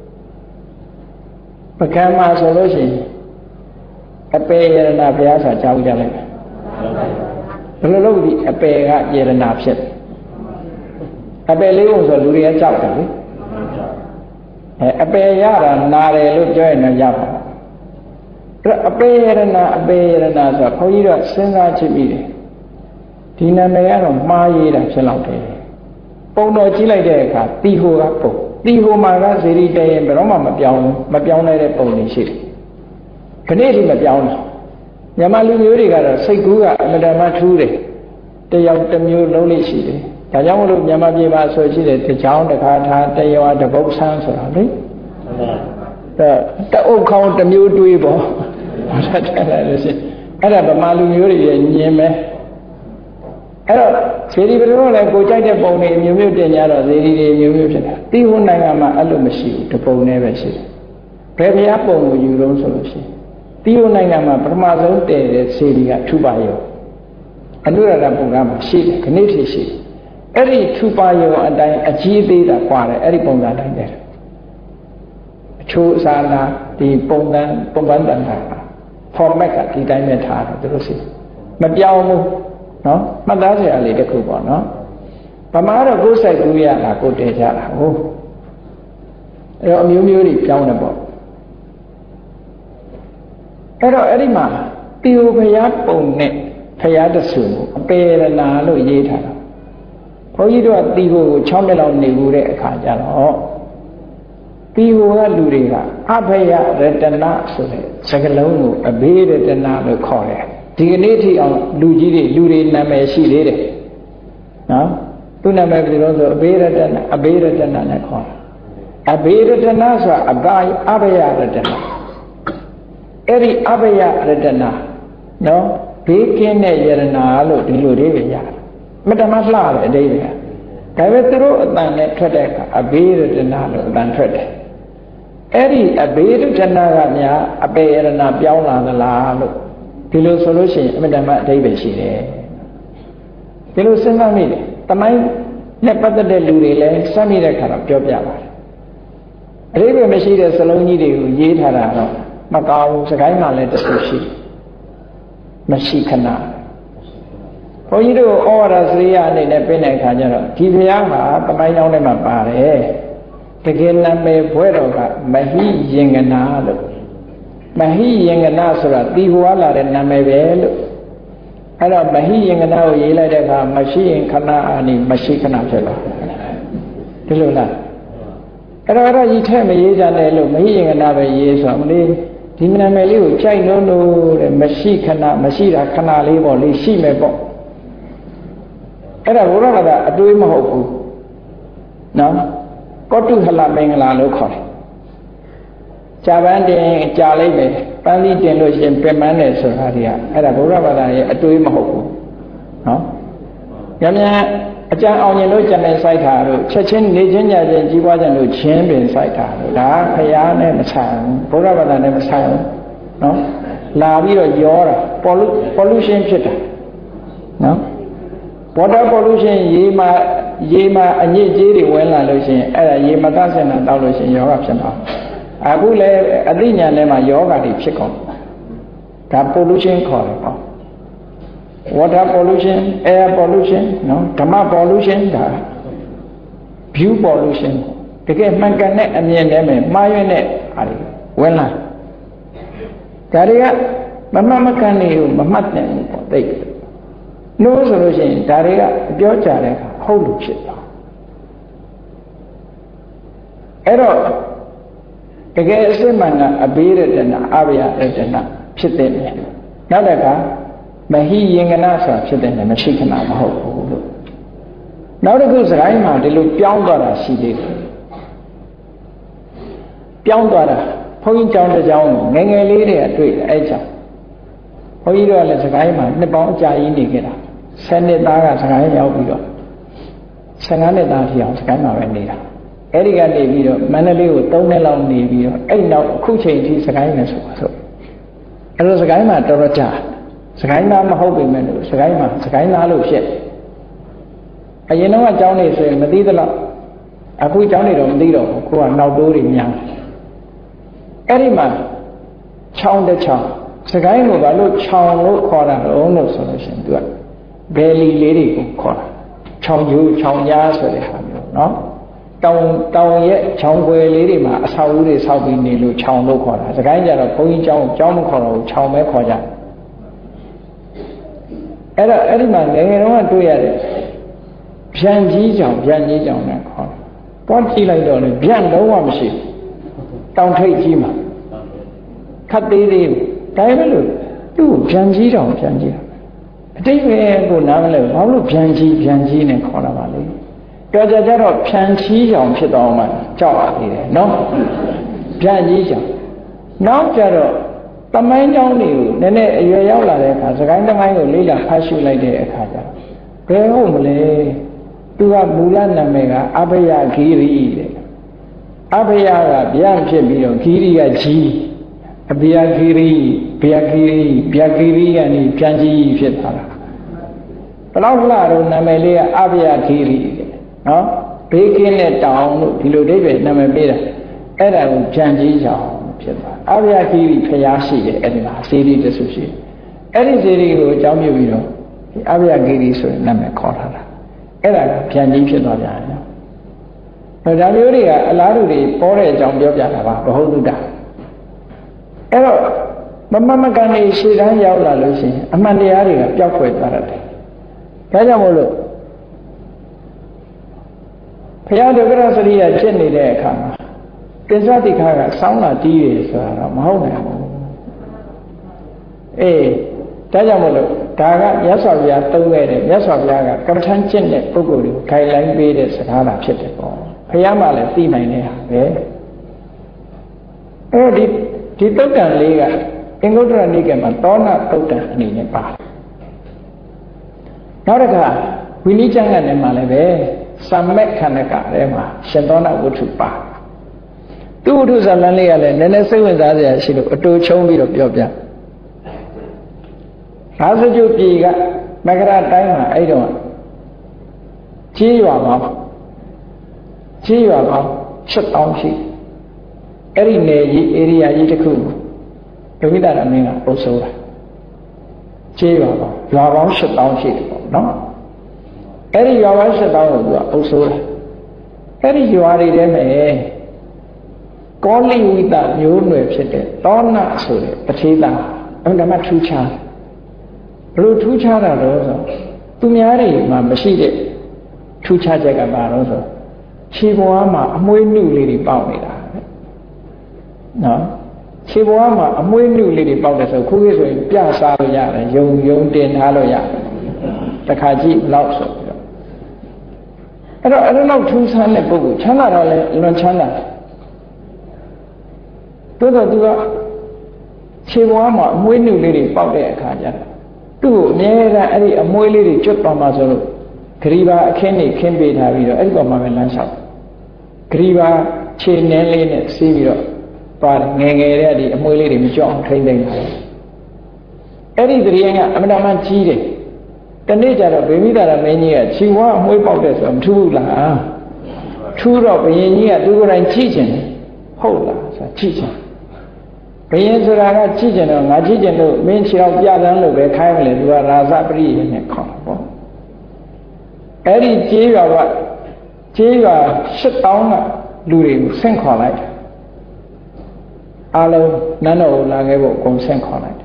ပကံမှာဆိုလို့ရှိရင်အပေယရဏဘုရားဆိုတာကြားကြလိုက်ဘယ်လိုလုပ်ဒီအပေကယရဏဖြစ်အပေလေးဖို့ဆိုလူတွေကကြောက်တယ်လေအဲအပေရတာနာတယ်လို့ပြောရင်လည်းရပါဘူးအပေယရဏအပေယရဏဆိုတာခွန်ကြီးတော့စဉ်းစားကြည့်ပြီးတယ်ဒီနာမည်ကတော့မှားရတာဖြစ်တော့တယ်ပုံတော်ကြည့်လိုက်တဲ့အခါတီဟိုကပုံတီဟိုမှာကဇေရီတည်ရင်ဘယ်တော့မှမပြောင်းမပြောင်းနိုင်တဲ့ပုံတွေရှိတယ်ခဏထိမပြောင်းဘူးမြန်မာလူမျိုးတွေကတော့စိတ်ကူးကအမတမထူးတယ်တယောက်တစ်မျိုးလုံးလေးရှိတယ်ဒါကြောင့်မလို့မြန်မာပြည်မှာဆိုရှိတယ်တချောင်းတစ်ခါထားတရွာတစ်ပုတ်ဆန်းဆိုတာလေအဲတအုပ်ခေါင်းတစ်မျိုးတွေးပေါ့ဟုတ်တယ်လားလို့ရှိအဲ့ဒါဗမာလူမျိုးတွေရဲ့ညင်ပဲအဲ့တော့ဇေဒီဘယ်လိုလဲကိုကြိုက်တဲ့ပုံတွေမျိုးမျိုးတင်ကြတော့ဇေဒီတွေမျိုးမျိုးဖြစ်တာတီဟိုနိုင်ငံမှာအဲ့လိုမရှိဘူးတပုံနဲ့ပဲရှိတယ်ဘယ်ဘုရားပုံကိုယူလို့ဆိုလို့ရှိရင်တီဟိုနိုင်ငံမှာပထမဆုံးတည်တဲ့ဇေဒီကထူပါယောအနုရတပုံကမှာရှိတယ်ခဏထိရှိတယ်အဲ့ဒီထူပါယောအတိုင်းအကြီးသေးတာကွာတယ်အဲ့ဒီပုံစံတိုင်းတယ်အချိုးအစားလားဒီပုံစံပုံပန်းတန်တာ format ကဒီတိုင်းပဲထားတယ်သူတို့စီမပြောင်းဘူးနော်မှတ်သားစရာလေးတစ်ခုပေါ့နော်ဗမာတော့ကိုယ်ဆိုင်ကူရတာကိုတည်ကြတာဟုတ်အဲ့တော့အမျိုးမျိုးတွေပြောင်းတယ်ပေါ့အဲ့တော့အဲ့ဒီမှာတီဟိုဘုရားပုံနဲ့ဘုရားတဆူကိုအပေရနာလို့ရေးထားတာဘုန်းကြီးတို့ကတီဟိုကို၆နှစ်လောက်နေဘူးတဲ့အခါကျတော့တီဟိုကလူတွေကအဘယရတနာဆိုတဲ့စကားလုံးကိုအဘေရတနာလို့ခေါ်တယ်ဒီကနေ့ထိအောင်လူကြီးတွေလူတွေနာမည်ရှိသေးတယ်နော်သူ့နာမည်ဘယ်လိုဆိုအဘေရတနာအဘေရတနာနဲ့ခေါ်တာအဘေရတနာဆိုတာအဘအဘယရတနာအဲ့ဒီအဘယရတနာနော်ဘေးကင်းတဲ့ယရနာလို့ဒီလိုလေးပဲရတယ်မတမလှတယ်အတိတ်ကဒါပေမဲ့သူတို့အတန်နဲ့ထွက်တဲ့အခါအဘေရတနာလို့အတန်ထွက်တယ်အဲ့ဒီအဘေရတနာကများအပေယရနာပြောင်းလာသလားလို့ဒီလိုဆိုလို့ရှိရင်အမြဲတမ်းအဓိပ္ပာယ်ရှိတယ်ဒီလိုစဉ်းစားမိတယ်တမိုင်းနဲ့ပတ်သက်တဲ့လူတွေလည်းစမ်းမိတဲ့ခါတော့ပြောပြပါတယ်အဓိပ္ပာယ်မရှိတဲ့စလုံးကြီးတွေကိုရေးထားတာတော့မကောင်းဘူးစကိုင်းမှလည်းတခုရှိမရှိခဏဘုန်းကြီးတို့ဩဝါဒစရိယအနေနဲ့ပြင်တဲ့အခါကျတော့ဒီဘုရားမှာတမိုင်းကြောင်းထဲမှာပါတယ်တကယ်နာမည်ဘွဲတော်ကမဟိယင်္ဂနာလို့မဟိယင်္ဂနာဆိုတာတီဟွာလာတဲ့နာမည်ပဲလို့အဲ့တော့မဟိယင်္ဂနာကိုရေးလိုက်တဲ့အခါမရှိရင်ခဏအာနိမရှိခဏဖြစ်လာဒီလိုလားအဲ့တော့အဲ့ဒါကြီးထဲမရေးကြနဲ့လို့မဟိယင်္ဂနာပဲရေးဆိုမလေးဒီနာမည်လေးကိုကြိုက်လို့လို့တဲ့မရှိခဏမရှိတာခဏလေးပေါ့လေရှိမယ်ပေါ့အဲ့ဒါဘုရားဘာသာအတွေးမဟုတ်ဘူးနော်ကောတုဟလမင်္ဂလာလို့ခေါ်တယ်ကြာပန်းတင်ကြာလိုက်ပဲပန်းသီးတင်လို့ရှိရင်ပြင်ပန်းတယ်ဆိုတာတွေကအဲ့ဒါဘုရားဘာသာရဲ့အတွေးမဟုတ်ဘူးနော်ညံ့ညံ့အကျံအောင်ရင်လို့ကျန်တဲ့စိုက်တာတို့ချက်ချင်းနေချင်းညချင်းကြီးပွားကြလို့ချင်းပင်စိုက်တာတို့ဒါခရားနဲ့မဆိုင်ဘုရားဘာသာနဲ့မဆိုင်ဘူးနော်လာပြီးတော့ရောတာ pollution ဖြစ်တာနော် water pollution ရေမှာရေမှာအညစ်အကြေးတွေဝင်လာလို့ရှိရင်အဲ့ဒါရေမသန့်စင်တာတောက်လို့ရှိရင်ယောဂဖြစ်မှာအခုလည်းအသိဉာဏ်ထဲမှာယောဂတွေဖြစ်ကုန်ဒါ pollution ခေါ်တယ်ပေါ့ water pollution air pollution နော်ဓမ္မ pollution ဒါ view pollution တကယ်မှန်ကန်တဲ့အမြင်နဲ့မှားယွင်းတဲ့ဟာတွေဝင်လာဒါတွေကမမှတ်မကန်နေဘူးမမှတ်နိုင်ဘူးပေါ့သိလို့ဆိုလို့ရှိရင်ဒါတွေကပြောကြတဲ့အခါဟုတ်လို့ဖြစ်သွားအဲ့တော့တကယ်အစစ်မှန်ကအဘိရတနာအဘယရတနာဖြစ်တဲ့နေနောက်တစ်ခါမဟိယင်္ဂနာဆိုတာဖြစ်တဲ့နေမရှိခဏမဟုတ်ဘူးလို့နောက်တစ်ခုစကိုင်းမှာဒီလိုပြောင်းသွားတာရှိသေးတယ်ပြောင်းသွားတာဘုန်းကြီးကျောင်းတစ်ကျောင်းငယ်ငယ်လေးတွေကတွေ့တယ်အဲ့ကြောင့်ဘုန်းကြီးတို့ကလည်းစကိုင်းမှာနှစ်ပေါင်းအကြာကြီးနေခဲ့တာဆယ်နှစ်သားကစကိုင်းရောက်ပြီးတော့ဆယ်ငါးနှစ်သားထီအောင်စကိုင်းမှာပဲနေတာအဲ့ဒီကနေပြီးတော့မန္တလေးကိုသုံးနှစ်လောက်နေပြီးတော့အဲ့နောက်အခုချိန်ထိစကိုင်းနဲ့ဆိုပါဆိုအဲ့တော့စကိုင်းမှာတော်တော်ကြာစကိုင်းသားမဟုတ်ပေမဲ့လို့စကိုင်းမှာစကိုင်းသားလို့ဖြစ်အရင်တော့ကျောင်းနေဆိုရင်မသိသလောက်အခုကျောင်းနေတော့မသိတော့ဘူးကိုကနောက်တိုးတွေများအဲ့ဒီမှာချောင်းတစ်ချောင်းစကိုင်းကိုဘာလို့ချောင်းလို့ခေါ်တာလို့လို့ဆိုလို့ရှိရင်သူကဘယ်လီလေးတွေကိုခေါ်တာချောင်းကျိုးချောင်းကြားဆိုတဲ့ဟာမျိုးနော်တောင်တောင်ရဲ့ချောင်းွယ်လေးတွေမှာအဆောက်အဦတွေဆောက်ပြီးနေလို့ချောင်းလို့ခေါ်တာစကိုင်းကျတော့ဘုန်းကြီးကျောင်းကျောင်းမခေါ်တော့ဘူးချောင်းပဲခေါ်ကြအဲ့တော့အဲ့ဒီမှာငယ်ငယ်တုန်းကတွေ့ရတယ်ဗျံကြီးချောင်းဗျံကြီးချောင်းနဲ့ခေါ်တယ်တွားကြည့်လိုက်တော့လေဗျံလုံးဝမရှိဘူးတောင်ထိပ်ကြီးမှာခတ်သေးသေးဒါပဲလို့သူ့ဗျံကြီးတောင်ဗျံကြီးအတိတ်ပဲကိုနားမလဲဘာလို့ဗျံကြီးဗျံကြီးနဲ့ခေါ်တာပါလဲတော်ကြကြတော့ဖြန်ချီးကြောင်ဖြစ်တော့မှကြောက်ရသေးတယ်နော်ဗျံကြီးကြောင်နောက်ကြတော့တမိုင်းကြောင်တွေကိုနည်းနည်းအရွယ်ရောက်လာတဲ့အခါစကိုင်းတမိုင်းကိုလေးလာဖတ်ရှုလိုက်တဲ့အခါကျတော့ဘယ်ဟုတ်မလဲသူကမူလနာမည်ကအဘယဂီရီတဲ့အဘယကဗျံဖြစ်ပြီးတော့ဂီရီကကြီးအဘယဂီရီဗျာဂီရီဗျာဂီရီကနေပြန်ကြီးဖြစ်သွားတာဘလောက်လာတော့နာမည်လေးကအဘယဂီရီနော်ဘေးကင်းတဲ့တောင်လို့ဒီလိုအိဗယ်နာမည်ပေးတာအဲ့ဒါကိုပြန်ကြီးကြောင်ဖြစ်သွားအဘယဂီရီဖျားရှိတယ်အဲ့ဒီမှာစေတီတဆူရှိအဲ့ဒီစေတီကိုအကြောင်းပြုပြီးတော့ဒီအဘယဂီရီဆိုတဲ့နာမည်ခေါ်ထားတာအဲ့ဒါကပြန်ကြီးဖြစ်သွားပြန်တယ်။ဒါမျိုးတွေကအလားတူတွေပေါ်တဲ့အကြောင်းပြောပြတာပါဘဟုတုတ္တအဲ့တော့မမမကန်နေရှေ့တန်းရောက်လာလို့ရှိရင်အမှန်တရားတွေကပျောက်ကွယ်သွားတယ်ဒါကြောင့်မို့လို့ဘုရားဒုက္ခရစရိယဖြစ်နေတဲ့အခါမှာပိဿတိခါကစောင်းလာတီးရဆိုတာတော့မဟုတ်နိုင်ဘူးအေးဒါကြောင့်မို့လို့ဒါကမြတ်စွာဘုရားသုံးခဲ့တယ်မြတ်စွာဘုရားကကမ္မထမ်းကျင့်တဲ့ပုဂ္ဂိုလ်ကို guideline ပေးတဲ့စကားလာဖြစ်တယ်ပေါ့ဘုရားမှလည်းသိနိုင်တဲ့ဟာပဲအဲဒီဒီတုတ်တန်လေးကအင်္ဂုတ္တရနိကေမှာသောနာတုတ်တန်အနေနဲ့ပါနောက်တစ်ခါဝိနည်းကျမ်းဂန်ထဲမှာလည်းပဲသမ္မက်ခန္ဓကထဲမှာရှင်သောနာဝတ္ထုပါသူဝတ္ထုဇာလန်လေးကလည်းနည်းနည်းစိတ်ဝင်စားစရာရှိလို့အတူချုံပြီးတော့ပြောပြဘာစကြုပြည်ကမကရတိုင်းမှာအဲ့တော့ကြီးရွာပေါင်းကြီးရွာပေါင်းရှစ်တောင်းရှိအဲ့ဒီနယ်ကြီး area ကြီးတစ်ခုဒုဝိဒရမင်းကအုပ်စိုးတာကြီးရွာပေါင်းရွာပေါင်းရှစ်တောင်းရှိတယ်ပေါ့နော်အဲ့ဒီရွာပေါင်းရှစ်တောင်းကိုသူကအုပ်စိုးတယ်အဲ့ဒီရွာတွေထဲမှာကောလိဝိတမျိုးနွယ်ဖြစ်တဲ့သောနာဆိုတဲ့ပထေသာအဲ့ဒါမှထူးခြားဘလို့ထူးခြားတာတော့ဆိုသူများတွေမှာမရှိတဲ့ထူးခြားချက်ကပါတော့ဆိုခြေပေါ်မှာအမွှေးနုလေးတွေပေါက်နေတာနော်ခြေပေါ်မှာအမွှေးနုလေးတွေပေါက်တယ်ဆိုခုခေတ်ဆိုရင်ပြစားလို့ရတယ်ယုံယုံတင်ထားလို့ရတယ်တခါကြည့်ဘလောက်ဆိုပြီးတော့အဲ့တော့အဲ့လိုလောက်ထူးဆန်းတဲ့ပုဂ္ဂိုလ်ချမ်းသာတော့လည်းလွန်ချမ်းသာတိုးတော့သူကခြေပေါ်မှာအမွှေးနုလေးတွေပေါက်တဲ့အခါကျသူ့ကိုအမြဲတမ်းအဲ့ဒီအမွှေးလေးတွေကျွတ်သွားမှဆိုလို့ဂရီဘာအခင်းနေခင်းပေးထားပြီးတော့အဲ့ဒီပေါ်မှာပဲလမ်းလျှောက်ဂရီဘာခြေနှင်းလေးနဲ့စီးပြီးတော့ပါတယ်ငယ်ငယ်တဲ့ဒီအမွှေးလေးတွေမကြောက်အောင်ထိမ့်သိမ့်တယ်အဲ့ဒီဂရီကအမှန်တမ်းကြီးတယ်တနေ့ကျတော့ဗေမိတာရမင်းကြီးကခြေဝါအမွှေးပေါက်တဲ့ဆိုတော့မထူးဘူးလားထူးတော့ဘုရင်ကြီးကသူကိုယ်တိုင်ကြည့်ချင်တယ်ဟုတ်လားဆိုကြည့်ချင်ဘုရင်ဆိုတာကကြည့်ချင်တော့ငါကြည့်ချင်လို့မင်းခြေတော့ပြသန်းလို့ပဲခိုင်းမလဲသူကရာဇပရိယေနဲ့ခေါ်ပေါ့အဲ့ဒီကြေးရွာကကြေးရွာရှစ်တောင်းကလူတွေကိုဆင့်ခေါ်လိုက်တယ်အားလုံးနန်းတော်ကိုလာခဲ့ဖို့အကုန်ဆင့်ခေါ်လိုက်တယ်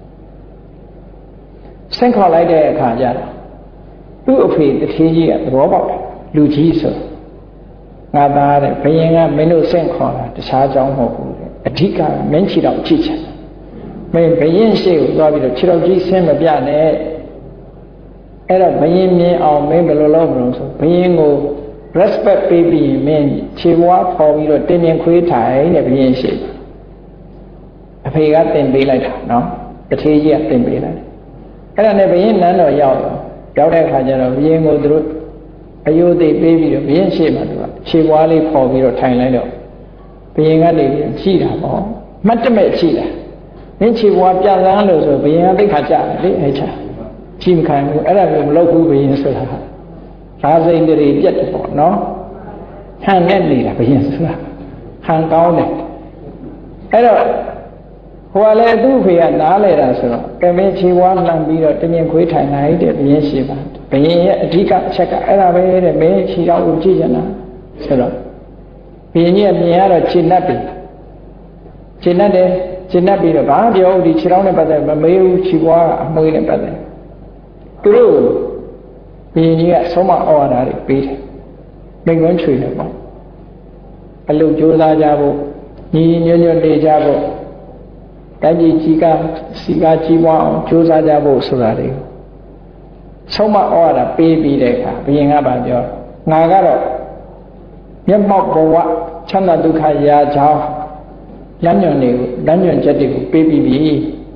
ဆင့်ခေါ်လိုက်တဲ့အခါကျတော့သူ့အဖေတထေးကြီးကသဘောပေါက်တယ်လူကြီးဆိုငါသားတဲ့ဘုရင်ကမင်းတို့ဆင့်ခေါ်တာတခြားကြောင်းမဟုတ်ဘူးအဓိကမင်းခြေတော်ကြည့်ချင်မင်းဘုရင်ရှေ့ကိုသွားပြီးတော့ခြေတော်ကြီးဆင်းမပြနဲ့အဲ့တော့ဘုရင်မြင်အောင်မင်းဘယ်လိုလုပ်မလို့ဆိုဘုရင်ကို respect ပေးပြီးမင်းခြေဘွားဖော်ပြီးတော့တင်းတင်းခွေးထိုင်တဲ့ဘုရင်ရှေ့အဖေကတင်ပေးလိုက်တာနော်တထေးကြီးကတင်ပေးလိုက်အဲ့ဒါနဲ့ဘုရင်နန်းတော်ရောက်တော့ရောက်တဲ့အခါကျတော့ဘုရင်ကိုသူတို့အယုသိပေးပြီးတော့ဘုရင်ရှေ့မှာသူကခြေဘွားလေးဖော်ပြီးတော့ထိုင်လိုက်တော့ဘုရင်ကနေပြီးကြည့်တာပေါ့မှတ်တမဲ့ကြည့်တာမင်းခြေဘွားပြသန်းလို့ဆိုဘုရင်ကသိခါကြတယ်လေအဲ့ချာကြည့်မခံဘူးအဲ့ဒါမျိုးမလုပ်ဘူးဘုရင်ဆိုတာရာဇိန်တွေပြတ်တယ်ပေါ့နော်ဟန်နဲ့နေတာဘုရင်ဆိုတာဟန်ကောင်းတယ်အဲ့တော့ဟိုကလည်းသူ့ဖေကနားလဲတာဆိုတော့ကမင်းခြေဘွားလှမ်းပြီးတော့တင်းရင်ခွေးထိုင်နိုင်တဲ့ဘုရင်ရှိပါဘုရင်ရဲ့အဓိကအချက်ကအဲ့ဒါပဲတဲ့မင်းခြေတော်ကိုကြည့်ချင်တာဆိုတော့ဘုရင်ကြီးကမြင်ရတော့ခြေနှက်ပြီခြေနှက်တယ်ခြေနှက်ပြီးတော့ဘာပြောဒီခြေထောက်နဲ့ပတ်သက်မမေးဘူးခြေဘွားကအမွှေးနဲ့ပတ်သက်သူတို့ဘုရင်ကြီးကဆုံးမဩဝါဒတွေပေးတယ်မိန့်ခွန်းချွေတယ်ပေါ့အလုပ်ကြိုးစားကြဖို့ညီညွတ်ညွတ်နေကြဖို့တိုင်းပြည်ကြီးကစီကကြီးပွားအောင်ကြိုးစားကြဖို့ဆိုတာတွေဆုံးမဩဝါဒပေးပြီးတဲ့အခါဘုရင်ကဗာပြောငါကတော့မျက်မှောက်ဘဝချမ်းသာဒုက္ခရာချောင်းလမ်းညွန်တွေကိုလမ်းညွန်ချက်တွေကိုပေးပြီးပြီ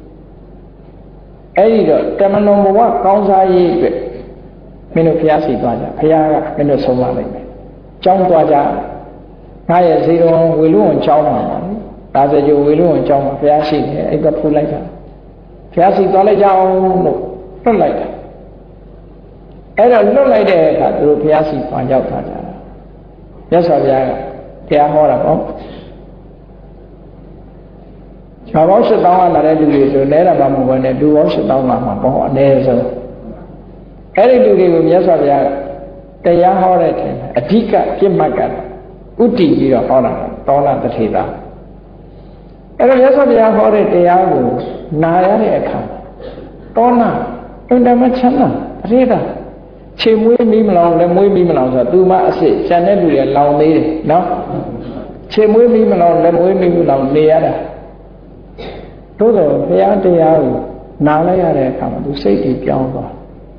အဲ့ဒီတော့တမန်တော်ဘဝကောင်းစားရေးအတွက်မင်းတို့ဖျားစီသွားကြဖျားကမင်းတို့ဆုံးမလိုက်မယ်ကျောင်းသွားကြငါရဲ့ဇေယျဝေလူဝန်ကျောင်းမှာပါဒါဆိုကြဝေလူဝန်ကျောင်းမှာဖျားရှိတယ်အဲ့ဒါဖူးလိုက်တာဖျားစီသွားလိုက်ကြအောင်လို့လွတ်လိုက်တာအဲ့တော့လွတ်လိုက်တဲ့အခါသူတို့ဖျားစီသွားရောက်သွားကြတာမြတ်စွာဘုရားကတရားဟောတာပေါ့ခြေပေါင်းရှစ်တောင်းကလာတဲ့လူတွေဆိုလဲတာမှမဟုတ်ဘဲနဲ့လူပေါင်းရှစ်တောင်းလာမှာပေါ့အနည်းဆုံးအဲ့ဒီလူတွေကိုမြတ်စွာဘုရားတရားဟောတဲ့ထင်အဓိကပြစ်မှတ်ကဥတည်ပြီးတော့ဟောတာတောလတထေတာအဲ့တော့မြတ်စွာဘုရားဟောတဲ့တရားကိုနာရတဲ့အခါတောနာအင်တမချမ်းသာတထေတာခြေမွေးမီးမလောင်လည်းမွေးမီးမလောင်ဆိုတော့သူမအစ်စ်ကျန်တဲ့လူတွေလောင်သေးတယ်နော်ခြေမွေးမီးမလောင်လည်းမွေးမီးမလောင်နေရတာသို့တော့ဘုရားတရားကိုနားလိုက်ရတဲ့အခါမှာသူစိတ်ကြီးပြောင်းသွား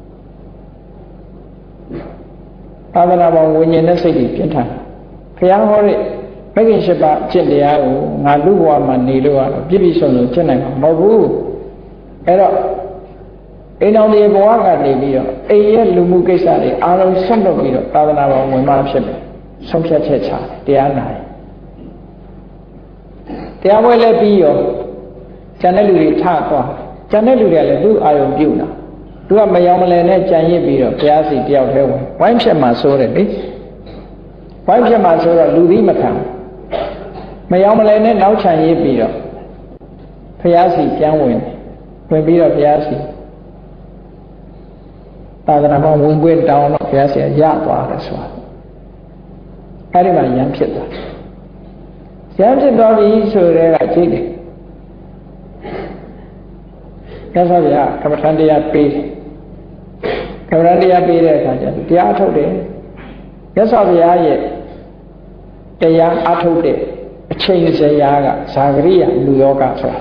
သာသနာ့ဘောင်ဝိညာဉ်နဲ့စိတ်ကြီးပြင်းထန်ဘုရားဟောတဲ့မဂ္ဂင်၈ပါးအကျင့်တရားကိုငါလူဘဝမှာနေလို့ကတော့ပြည့်ပြည့်စုံစုံကျင့်နိုင်မှာမဟုတ်ဘူးအဲ့တော့အိမ်တော်ဒီဘဝကနေပြီးတော့အိမ်ရဲ့လူမှုကိစ္စတွေအားလုံးဆွတ်လွတ်ပြီးတော့သာသနာ့ဘောင်ဝင်မှဖြစ်မယ်ဆုံးဖြတ်ချက်ချတရားနာတယ်တရားပွဲလည်းပြီးရောကျန်တဲ့လူတွေထသွားကျန်တဲ့လူတွေကလည်းသူ့အာယုံပြုတ်တာသူကမယောင်မလဲနဲ့ကြံရစ်ပြီးတော့ဘုရားစီတယောက်တည်းဝင်ဝိုင်းဖြတ်မှဆိုးတယ်လေဝိုင်းဖြတ်မှဆိုတော့လူသီးမခံမယောင်မလဲနဲ့နောက်ချန်ရစ်ပြီးတော့ဘုရားစီပြန်ဝင်ဝင်ပြီးတော့ဘုရားစီသာသနာ့ဘောင်ဝင်ပွင့်တောင်းတော့ဘုရားစီရသွားတယ်ဆိုတာအဲ့ဒီမှာရံဖြစ်သွားရံဖြစ်သွားပြီဆိုတဲ့ကကြည့်တယ်မြတ်စွာဘုရားကမ္မထံတရားပေးတယ်ကမ္မထံတရားပေးတဲ့အခါကျတော့တရားအထုတ်တယ်မြတ်စွာဘုရားရဲ့တရားအထုတ်တဲ့အချိန်စရာကဇာဂရိယလူယောဂဆိုတာ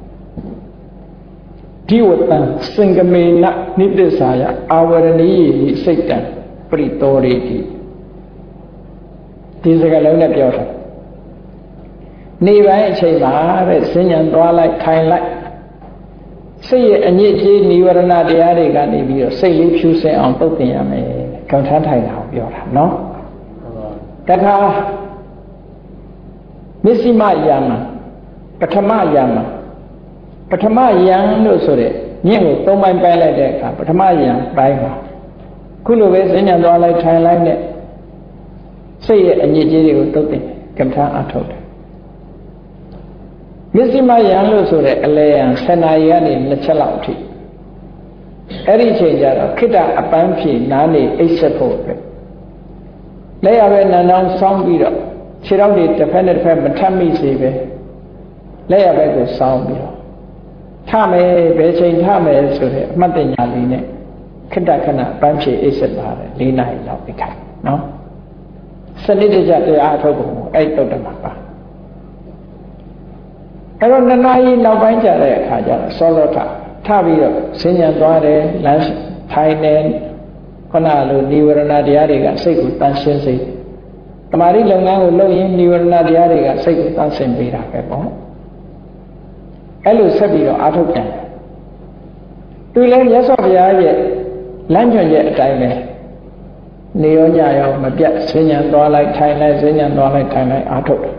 ဒီဝတ္တံစင်္ကမေနနိတ္တစာယအာဝရဏီယိစိတ်တံပရိတောရိတိဒီစကားလုံးနဲ့ပြောတာနေပိုင်းအချိန်မှာတဲ့စဉ္ညာသွားလိုက်ထိုင်လိုက်စိတ်ရဲ့အညစ်အကြေးនិဝရဏတရားတွေကနေပြီးတော့စိတ်လေးဖြူစင်အောင်တုတ်တင်ရမယ်ကံထမ်းထိုင်တာကိုပြောတာနော်တခါမစ္စည်းမယံပထမယံပထမယံလို့ဆိုတဲ့မြင့်ကိုသုံးပိုင်းပိုင်းလိုက်တဲ့အခါပထမယံပိုင်းမှာခုလိုပဲစဉ္ညာသွားလိုက်ထိုင်လိုက်နဲ့စိတ်ရဲ့အညစ်အကြေးတွေကိုတုတ်တင်ကံထမ်းအထုတ်တယ်မစ္စည်းမယံလို့ဆိုတဲ့အလဲယံဆယ်နာရီကနေနှစ်ချက်လောက်အထိအဲ့ဒီချိန်ကျတော့ခိတ္တအပန်းဖြေနားနေအိပ်ဆက်ဖို့အတွက်လက်ရပဲနန်းအောင်ဆောင်းပြီးတော့ခြေထောက်တွေတစ်ဖက်နဲ့တစ်ဖက်မထပ်မိစေပဲလက်ရပဲကိုဆောင်းပြီးတော့ထမယ်ဘယ်ချိန်ထမယ်ဆိုတဲ့အမှတ်တညာလေးနဲ့ခိတ္တခဏအပန်းဖြေအိပ်ဆက်ပါတယ်၄နာရီလောက်ပြီးခိုင်းနော်စနစ်တကျတရားအထုတ်ဖို့အဲ့တုတ်တမှာပါအဲ့တော့နှစ်နာရီနောက်ပိုင်းကျတဲ့အခါကျတော့စောစောထထပြီးတော့စဉ္ညာသွားတယ်လမ်းထိုင်နေခုနလိုនិဝရဏတရားတွေကစိတ်ကိုတန်ရှင်းစေတမာရီလုပ်ငန်းကိုလုပ်ရင်និဝရဏတရားတွေကစိတ်ကိုတန်ရှင်းပေးတာပဲပေါ့အဲ့လိုဆက်ပြီးတော့အာထုတ်ပြန်တယ်သူလည်းမြတ်စွာဘုရားရဲ့လမ်းညွှန်ချက်အတိုင်းပဲနေရောညရောမပြတ်စဉ္ညာသွားလိုက်ထိုင်လိုက်စဉ္ညာသွားလိုက်ထိုင်လိုက်အာထုတ်တယ်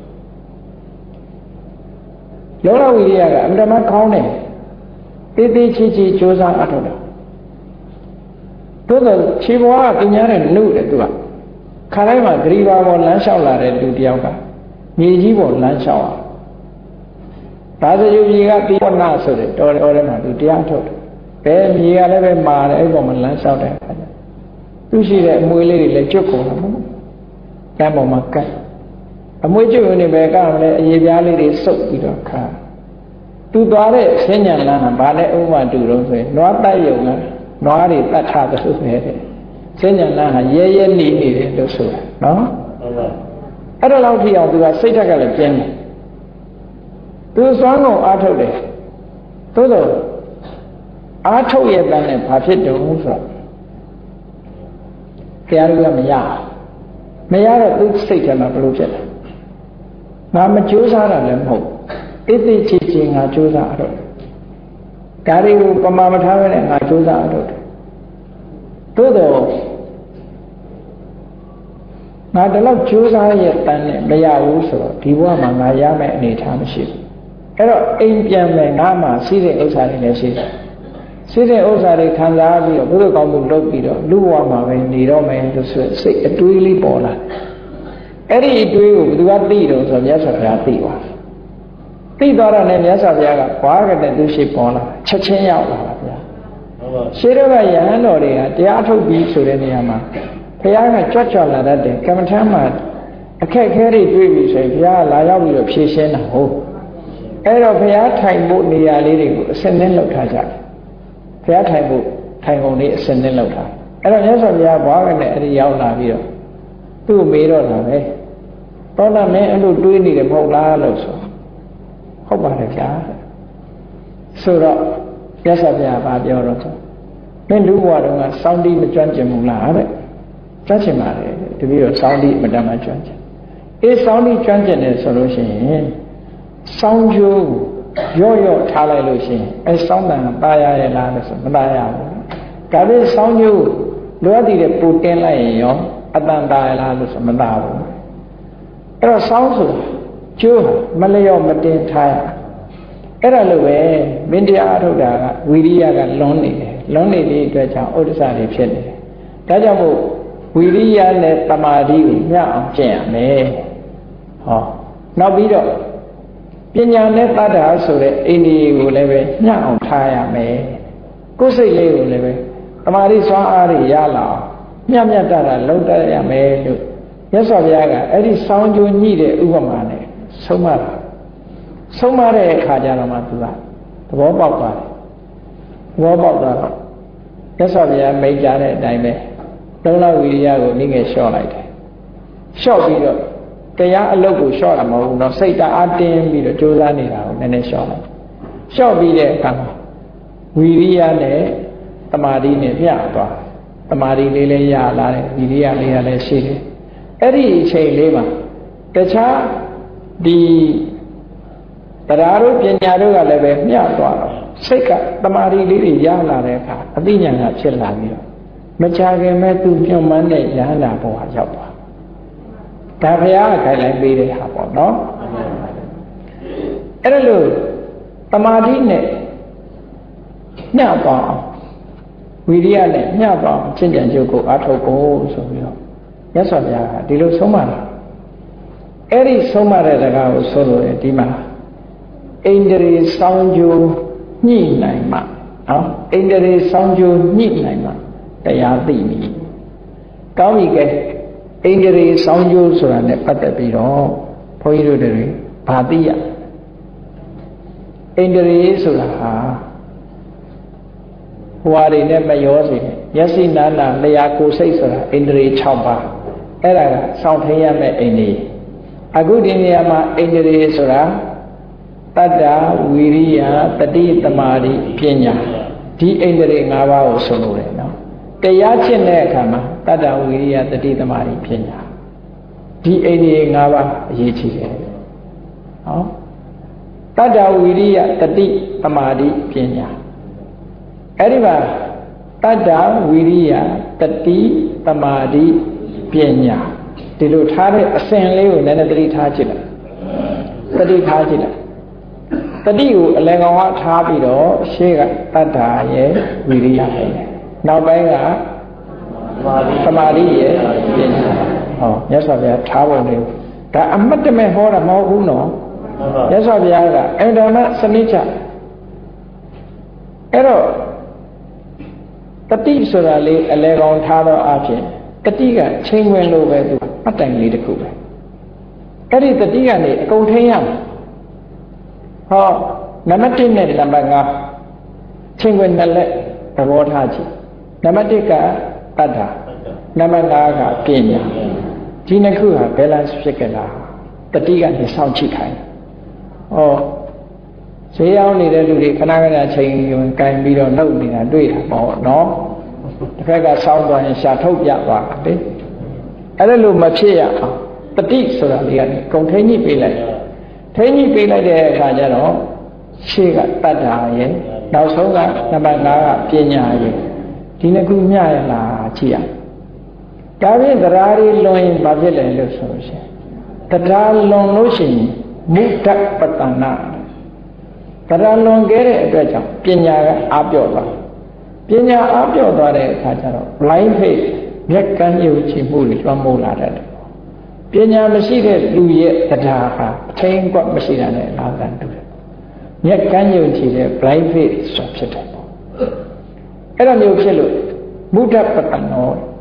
လောကဝိရိယကအမှန်တမ်းကောင်းတယ်တေးသေးချီချီကြိုးစားအထောက်တယ်သို့သောခြေဘွားကပညာနဲ့နှုတ်တယ်သူကခါတိုင်းမှာဂရီဘာပေါ်လမ်းလျှောက်လာတဲ့လူတယောက်ကမြေကြီးပေါ်လမ်းလျှောက်အောင်ဒါဆိုယူကြီးကတိဝနာဆိုတဲ့တော်တော်ထဲမှာသူတရားထုတ်တယ်ဘယ်မြေကလည်းပဲမာတယ်အဲ့ပေါ်မှာလမ်းလျှောက်တဲ့အခါကျသူရှိတဲ့အမွေလေးတွေလည်းကျွတ်ကုန်တာမဟုတ်ကမ်းပေါ်မှာကတ်အမွေကျွတ်နေပဲကမလဲအရေပြားလေးတွေစုပ်ပြီးတော့ခါသူသွားတဲ့ဆင်းညာလမ်းကဘာလဲဥပမာတူတော့ဆိုရင်နွားတိုက်ရုံကနွားတွေတတ်ထားသလိုပဲတဲ့ဆင်းညာလမ်းဟာရဲရဲနေနေတယ်လို့ဆိုတာနော်ဟုတ်ပါအဲ့တော့လောက်ထိအောင်သူကစိတ်ဓာတ်ကလည်းပြင်းတယ်သူစွမ်းကုန်အားထုတ်တယ်သို့တော့အားထုတ်ရဲ့တန်းနဲ့ဘာဖြစ်တုံးဆိုတော့တရားတွေကမရမရတော့သူစိတ်ထဲမှာဘလို့ဖြစ်လဲငါမကြိုးစားတာလည်းမဟုတ်တိတိချီချီငါကြိုးစားအထုတ်ဒါတွေကိုပမာမထားဘဲနဲ့ငါကြိုးစားအထုတ်တယ်သို့တော့ငါတလောက်ကြိုးစားရဲ့တန်းနဲ့မရဘူးဆိုတော့ဒီဘဝမှာငါရမယ့်အနေအထားမရှိဘူးအဲ့တော့အိမ်ပြန်မယ်ငါမှစီးတဲ့ဥစ္စာတွေလည်းရှိတယ်စီးတဲ့ဥစ္စာတွေခံစားပြီးတော့ဘုရားကောင်းမှုလုပ်ပြီးတော့လူဘဝမှာပဲနေတော့မယ်လို့ဆိုစိတ်အတွေးလေးပေါ်လာအဲ့ဒီအတွေးကိုဘယ်သူကသိတော့ဆိုမြတ်စွာဘုရားသိပါသိသွားတော့လည်းမြတ်စွာဘုရားကဘွားကတဲ့သူရှိပေါ်လာချက်ချင်းရောက်လာတာဗျာဟုတ်ပါရှင်းတော့ကယဟန်တော်တွေကတရားထုတ်ပြီးဆိုတဲ့နေရာမှာဘုရားကကြွကြွလာတတ်တယ်ကမ္မထမ်းမှာအခက်အခဲတွေတွေ့ပြီဆိုရင်ဘုရားလာရောက်ပြီးတော့ဖြေရှင်းတာဟုတ်အဲ့တော့ဘုရားထိုင်ဖို့နေရာလေးတွေကိုအစင်းနဲ့လောက်ထားကြတယ်ဘုရားထိုင်ဖို့ထိုင်ကုန်လေးအစင်းနဲ့လောက်ထားအဲ့တော့မြတ်စွာဘုရားဘွားကနဲ့အဲ့ဒီရောက်လာပြီးတော့သူ့ကိုမေးတော့တာပဲသောတာမင်းအဲ့လိုတွေးနေတယ်မဟုတ်လားလို့ဆိုဟုတ်ပါတယ်ဗျာဆိုတော့မြတ်စွာဘုရားဘာပြောတော့ဆိုမင်းလူဘဝတုန်းကစောင်းတိမကျွမ်းကျင်ဘူးလားတဲ့ကျွမ်းကျင်ပါတယ်တပည့်တော်စောင်းတိမတတ်မှကျွမ်းကျင်အေးစောင်းတိကျွမ်းကျင်တယ်ဆိုလို့ရှိရင်စောင်းကျိုးရော့ရော့ထားလိုက်လို့ရှိရင်အဲစောင်းတန်ပါရရဲ့လားလို့ဆိုမပါရဘူးဒါပေမဲ့စောင်းကျိုးလိုအပ်တဲ့ပူတင်းလိုက်ရင်ရောအတန်တာရလားလို့ဆိုမသာဘူးအဲ့တော့စောင်းဆိုတာကျိုးမလျော့မတင်ထားရအဲ့ဒါလိုပဲမင်းတရားအထုတ်တာကဝိရိယကလွန်နေတယ်လွန်နေတဲ့အတွက်ကြောင့်ဥဒ္ဒစတွေဖြစ်နေတယ်ဒါကြောင့်မို့ဝိရိယနဲ့တမာတိကိုမျှအောင်ကျင့်ရမယ်ဟောနောက်ပြီးတော့ပညာနဲ့တတ္တာဆိုတဲ့အိန္ဒိယကိုလည်းပဲမျှအောင်ထားရမယ်ကိုယ်စိတ်လေးကိုလည်းပဲတမာတိစွမ်းအားတွေရလာအောင်မျှမျှတတလုံးတတ်ရမယ်လို့မြတ်စွာဘုရားကအဲ့ဒီစောင်းကျိုးညှိတဲ့ဥပမာနဲ့ဆုံးမတာဆုံးမတဲ့အခါကျတော့မှသူကသဘောပေါက်သွားတယ်သဘောပေါက်သွားတော့မြတ်စွာဘုရားမိန့်ကြားတဲ့အတိုင်းပဲလုံးလဝိရိယကိုနိငယ်လျှော့လိုက်တယ်လျှော့ပြီးတော့တရားအလုပ်ကိုလျှော့တာမဟုတ်ဘူးเนาะစိတ်တအားတင်းပြီးတော့ကြိုးစားနေတာကိုနည်းနည်းလျှော့လိုက်လျှော့ပြီးတဲ့အခါမှာဝိရိယနဲ့တမာတိနဲ့မျှသွားတမာတိလေးလည်းရလာတယ်ဝိရိယလေးလည်းရှိတယ် Eri Chaylema, the cha the Tararu Pianaru Aleve, Miatwa, Seka, Tamari Lili Yana Reka, Adina Chelavio, Machage Metu Yomane Yana Boa Japa. Tavia Kailan be the Hapo, no? Erelu, Tamadine, Nyapa, Vidiane, Nyapa, Chinjan Joko, Atoko, so you. Yes, I have. Dilo Somara. Eri Somara the Gao Solo Dima. Indere Sound you need Naima. Indere Sound you need Naima. They are the me. Kawike Indere Sound you so and the Patapiro, Poirudere, Padia. Indere Sulaha. Who are in them yours? Yasi Nana, Leako says, Indre Chamba. Era South Hayama Indi. A good Indiama Indre Sura Tada Wiria Tadi Tamari Pinya. Di Indre Nava Solore. The Yachin Nekama Tada Wiria Tadi Tamari Pinya. Di Indi Nava Yichi. Tada Wiria Tadi Tamari Pinya. Eriva Tada Wiria Tadi Tamari Pienya. The Lutare Assembly and then the Tajila. The Tajila. The Diu Legawa Tabido, Shega Tata ye, Viria. Now by Samari ye, oh, yes, I have Tabo. The Amatame Hora Mohuno, yes, I have, and I'm not Sanita. Ero the Tisurali, a leg on Tado Archie. Katiga, chain when low by what time need a cool. That is the Diani, go to him. Oh, Namatin Namaga, chain when the let the water haji. Namatika, Tada, Namagaga, Kenya. Tinakua, balance Shikala, the Digan is sound chikai. Oh, say only the Ludi, Kanagana chain you and kind be on no dinner, do it, or no. The fact that sound one is Shatopia, I don't know Machia, the deep so that they continue be like. Tiny be like the Kajano, she got Tata, now so that Namaga, Pinya, Tinagumia, La Chia. Gavin the Rari Loin Babila and Lusso. The Dal Long Lotion, Mutak Patana. The Dal Long Gere, Pinya, Abiola. Pinya Abio Dore Kajaro, blind face, Yakan Yuchi Buli, Ramula. Pinya Machine, Louis, the Daha, Tang got machine and Lagan to it. Yakan Yuchi, blind face, substitute. Eran Yukilu, Muta Patano,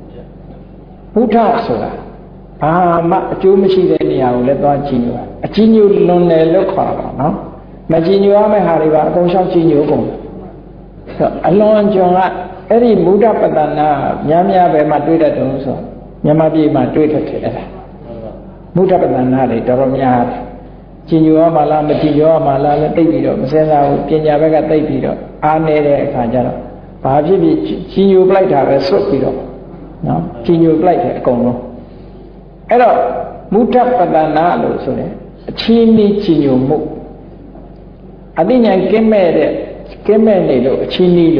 Muta Sola. Ah, two machine anyhow, let on Chinu. A Chinu non look no? Majinua Hariva, go shall Chinu. Along Jonga, any Buddha Padana, Yamia be Madrid also, Yamabi Madrid. Buddha Padana, Doromia, Jinua Mala, Majinua Mala, Davido, Sena, Pinya Vega Davido, Ane Kajaro, Paji, Chinu Blight have a sopido, no, Chinu Blight, Gono. Hello, Muta Padana also, Chini Chinu Mu. I think I came at Kemeni, Chini,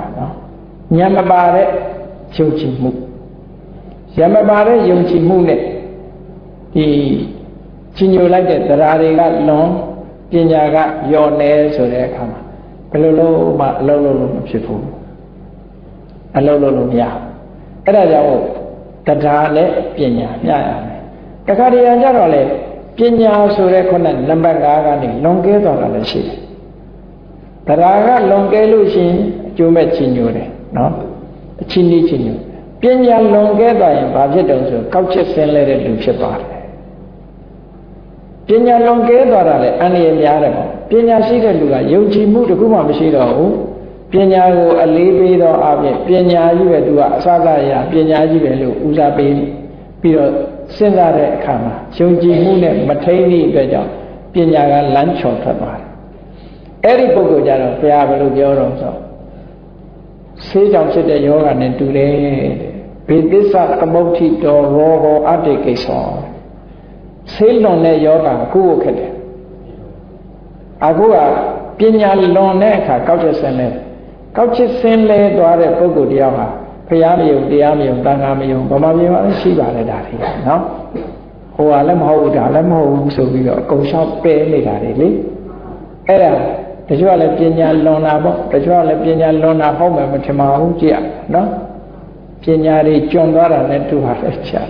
Yamabare, Yochimu. Yamabare, Yochimu. He Chinu like it, the Rari got long, Pinyaga, your nails or their kama. Pelolo, ma lolo, Shifu. A lolo, ya. Edajao, Tatale, Pinya, ya. Kakaria Jarole, Pinya, Surekonan, Lambaga, Longe or Alashi. Taraga Longelusin, Jumet Chinure, no? Chini Chinu. Pinya Longe by Bajedos, couches and let it do Shepard. Pinya Longe Dorale, Annie Yaramo. Pinya Sita Luga, Yochi Mutukuma Bashiro, Pinya a libido of it, Pinya Yuedua, Sagaya, Pinya Yuvelu, Uzabi, Piro, Sendare Kama, Shunji Mune, Mateni Beja, Pinya lunch of Tabar. Every book Jaro, Piabalo Joro. Say down to the yoga and do it. Bidisa Kamoti to Rogo Adikison. Sail on the yoga, go kete. Agua, Pina Loneka, couches and it. Couches send lay doare Pogo Diama, Priamio, Diamio, Dangamio, Bomamio, and Shiva, no? Who are them hold, Alam hold, so we go shop pay me that really. Era, the Jola Pina Lona, the Jola Pina Lona home and Chimao, no? Pinyari Chondara and to her lecture.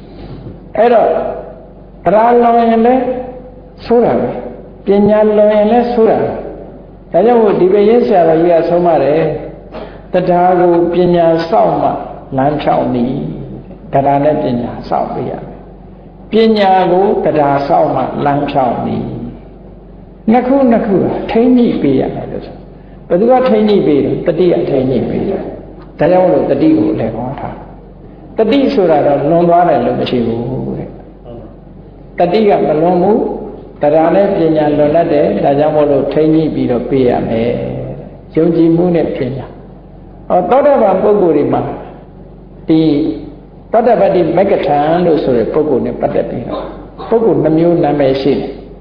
Era Ralo and le Sura, Pinyalo and le Sura. Tajawu Dibayesa, you are so mare. Tatago Pinya Sauma, Lanchao ni, Tadane Pinya Saubia. Pinyago, Tada Sauma, Lanchao ni. Naku Naku, Tiny Bia, but you are Tiny Bia, the dear Tiny Bia. Tajawu the Digo Levanta. The Disura, Londara Lumachivu. The Diga Malomu, Tadane Pina Lonade, Tajamolo Tiny Bia Pia me. Joji Mune Pina. Or Todava Pogurima. The Todavadi Megatan, those are Pogo Nepatapino. Pogo Namu Nameshi.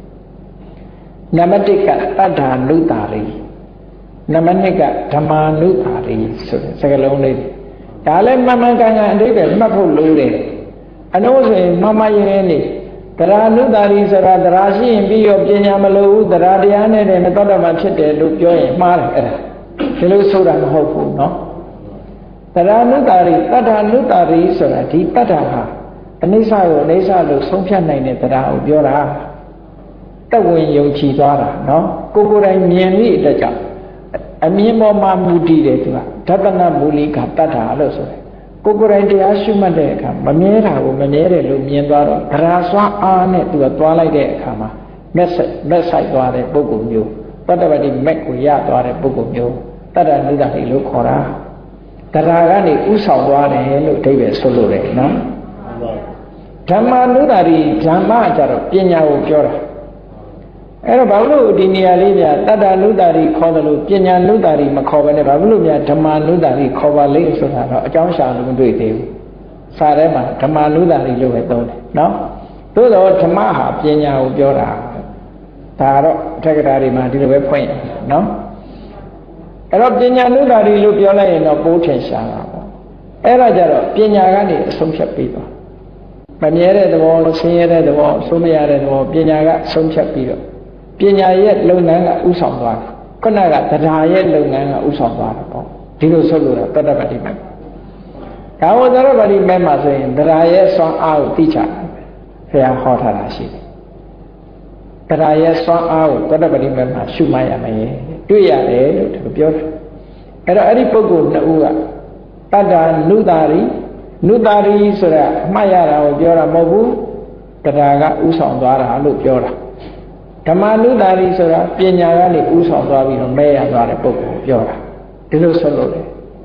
Namatika Tada Nutari. Namanika Tamanutari, so Sagalone. Dale Mamanga and David Mapulu. And also Mama Yeni. There are Nutari, the Rashi and B of Jenyamalu, the Radian and the Todamachete, look joy, Mar. Hello, Sudan, hopeful, no? There are Nutari, Tata Nutari, so that he Tataha. And Nisa, Nisa, look, Sompia Nine, that are Yora. The way you cheatara, no? Kukura Miani, the job. A memo mamudi de Tatana Bulika Tata also. Kukuranti Ashumadeka, Mamera, Manere, Lumiendaro, Raswa Arne to a twilight de Kama, Messai Dware, Bogumio, whatever the Mekuya Dware, Bogumio, Tata Nuda Lukora, Taragani Usaware, look David Solore, no? Tama Nudari, Tama Jaro, Pina Ujora. Ero Balu Dinia Livia, Tada Ludari, Kodalu, Pina Ludari, Makovane, Babluvia, Tama Ludari, Kovale, Sona, Johnson, Dudu, Sarema, Tama Ludari, Lueton, no? Todo Tamaha, Pina Ujora, Taro, Tagari, Madrid, point, no? Ero Pina Ludari, Lupiola, no Boten Era Jaro, Pina Gani, some people. Maniere the wall, Sierra the wall, Sumia the wall, Pina, some people. Pinya yet Lunanga Usamba, Konaga, Tata yet Lunanga Usamba, Tilo Solura, Tadabadi Mem. How was everybody member saying that I yes saw out teacher, fair hotarashi. That I yes saw out, Tadabadi Member, Shumaya may, do ya eh, to the pure. Era Aripogo Naua, Tada Nudari, Nudari Sura, Mayara or Jora Mobu, Tadaga Usambara, look Jora. Tamalu Dari Sura, Pinyagani Usam, Maya, Book, Yora. Dilo Solore.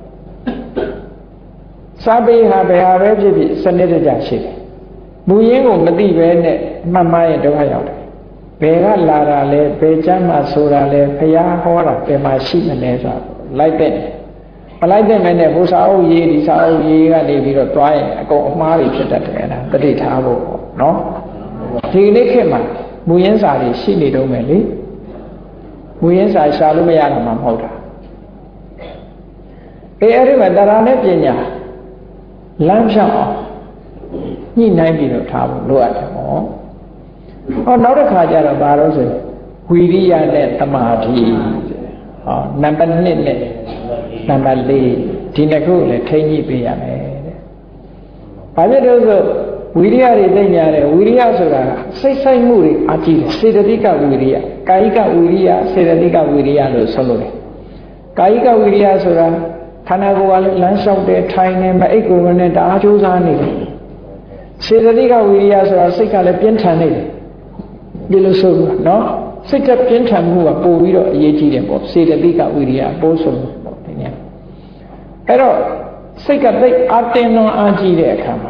Sabi have a regiment, Senator Jashi. Buyengo, Madive, Mamma, and Dohayot. Bega Lara, Bejama Sura, Paya Hora, Pema Shimanesa, like that. I like them and the Busa, ye, this how ye are leaving a try, I go marry to that, the detail, no? Tinekema. Muyensari, she need only. Muyensai Salumaya Mamota. Ere Darane Pina Lamsha. He ninety no tab, low at them all. Or not a Kajara Barros, Huiria net Tamati, number Nene, number Lee, Tinaku, Tiny Piame. I did also. Wiria Redania, Wiria Sura, say say Muri, Ati, Sedadica Wiria, Kaika Wiria, Sedadica Wiria, Solore. Kaika Wiria Sura, Tanago, Lance of the Tiny Maiko and Ajuzani. Sedadica Wiria Sura, Sika Pientani. Dilusu, no? Sika Pientamu, Poviro, Yeti, Sedadica Wiria, Boso. Pero, Sika, they Ateno Aji there come.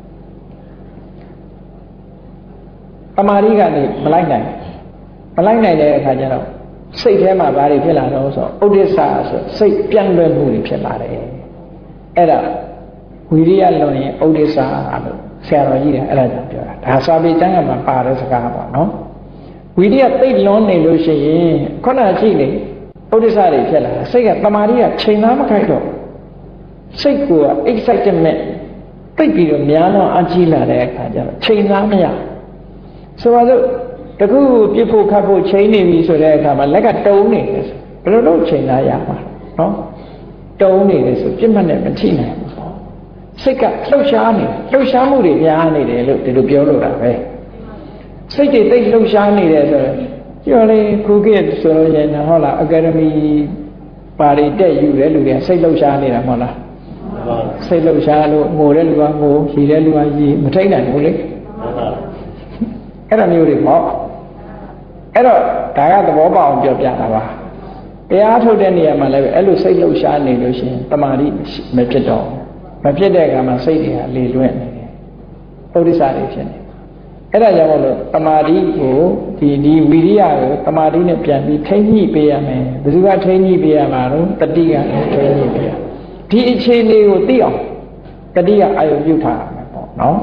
Amariga, Malanga, Malanga, Kajano, say Tema Bari Pilano, Odessa, say Pianwe Muri Pilare. Era ဝိရိယလွန်ရင်ဥဒိစ္စလို့ဆရာတော်ကြီးတယ်အဲ့ဒါကြောင့်ပြောတာဒါစာပေကျမ်းကမှာပါတဲ့စကားပေါ့နော်ဝိရိယသိလွန်နေလို့ရှိရင်ခုနကြည့်လေဥဒိစ္စတွေဖြစ်လာစိတ်ကတမာရီကချိန်သားမခိုက်တော့စိတ်ကို excitement သိပြီးတော့များတော့အကြည့်လာတဲ့အခါကျတော့ချိန်သားမရဆိုပါစို့တခုပြစ်ဖို့ခတ်ဖို့ချိန်နေပြီဆိုတဲ့အခါမှာလက်ကတုံးနေတယ်ဘယ်လိုလုပ်ချိန်သားရမှာနော်တုံးနေတယ်ဆိုပြစ်မှတ်နဲ့မထိနိုင်ဘူးစိတ်ကလှုပ်ရှားနေလှုပ်ရှားမှုတွေများနေတယ်လို့ဒီလိုပြောလို့တာပဲစိတ်တွေသိလှုပ်ရှားနေတယ်ဆိုတော့ပြောလေခုခေတ်ဆိုလို့ရင်ဟုတ်လားအကယ်ဒမီပါရီတက်ယူတယ်လူတွေကစိတ်လှုပ်ရှားနေတာမဟုတ်လားစိတ်လှုပ်ရှားလို့ငိုတဲ့လူကငိုရည်တဲ့လူကရည်မထိတ်နိုင်ဘူးလေအဲ့ဒါမျိုးတွေပေါ့အဲ့တော့ဒါကသဘောပေါက်အောင်ပြောပြတာပါတရားထုတ်တဲ့နေရာမှာလည်းပဲအဲ့လိုစိတ်လှုပ်ရှားနေလို့ရှိရင်တမာတိမဖြစ်တော့မဖြစ်တဲ့အခါမှာစိတ်တွေကလေလွင့်နေတယ်ဥဒိစ္စတွေဖြစ်နေအဲ့ဒါကြောင့်မို့လို့တမာတိကိုဒီဒီဝိရိယကိုတမာတိနဲ့ပြန်ပြီးထိန်းညှိပေးရမယ်ဘယ်သူကထိန်းညှိပေးရမှာတော့တတိကလည်းထိန်းညှိပေးရဒီအခြေအနေကိုသိအောင်တတိကအာရုံပြုထားရမယ်ပေါ့နော်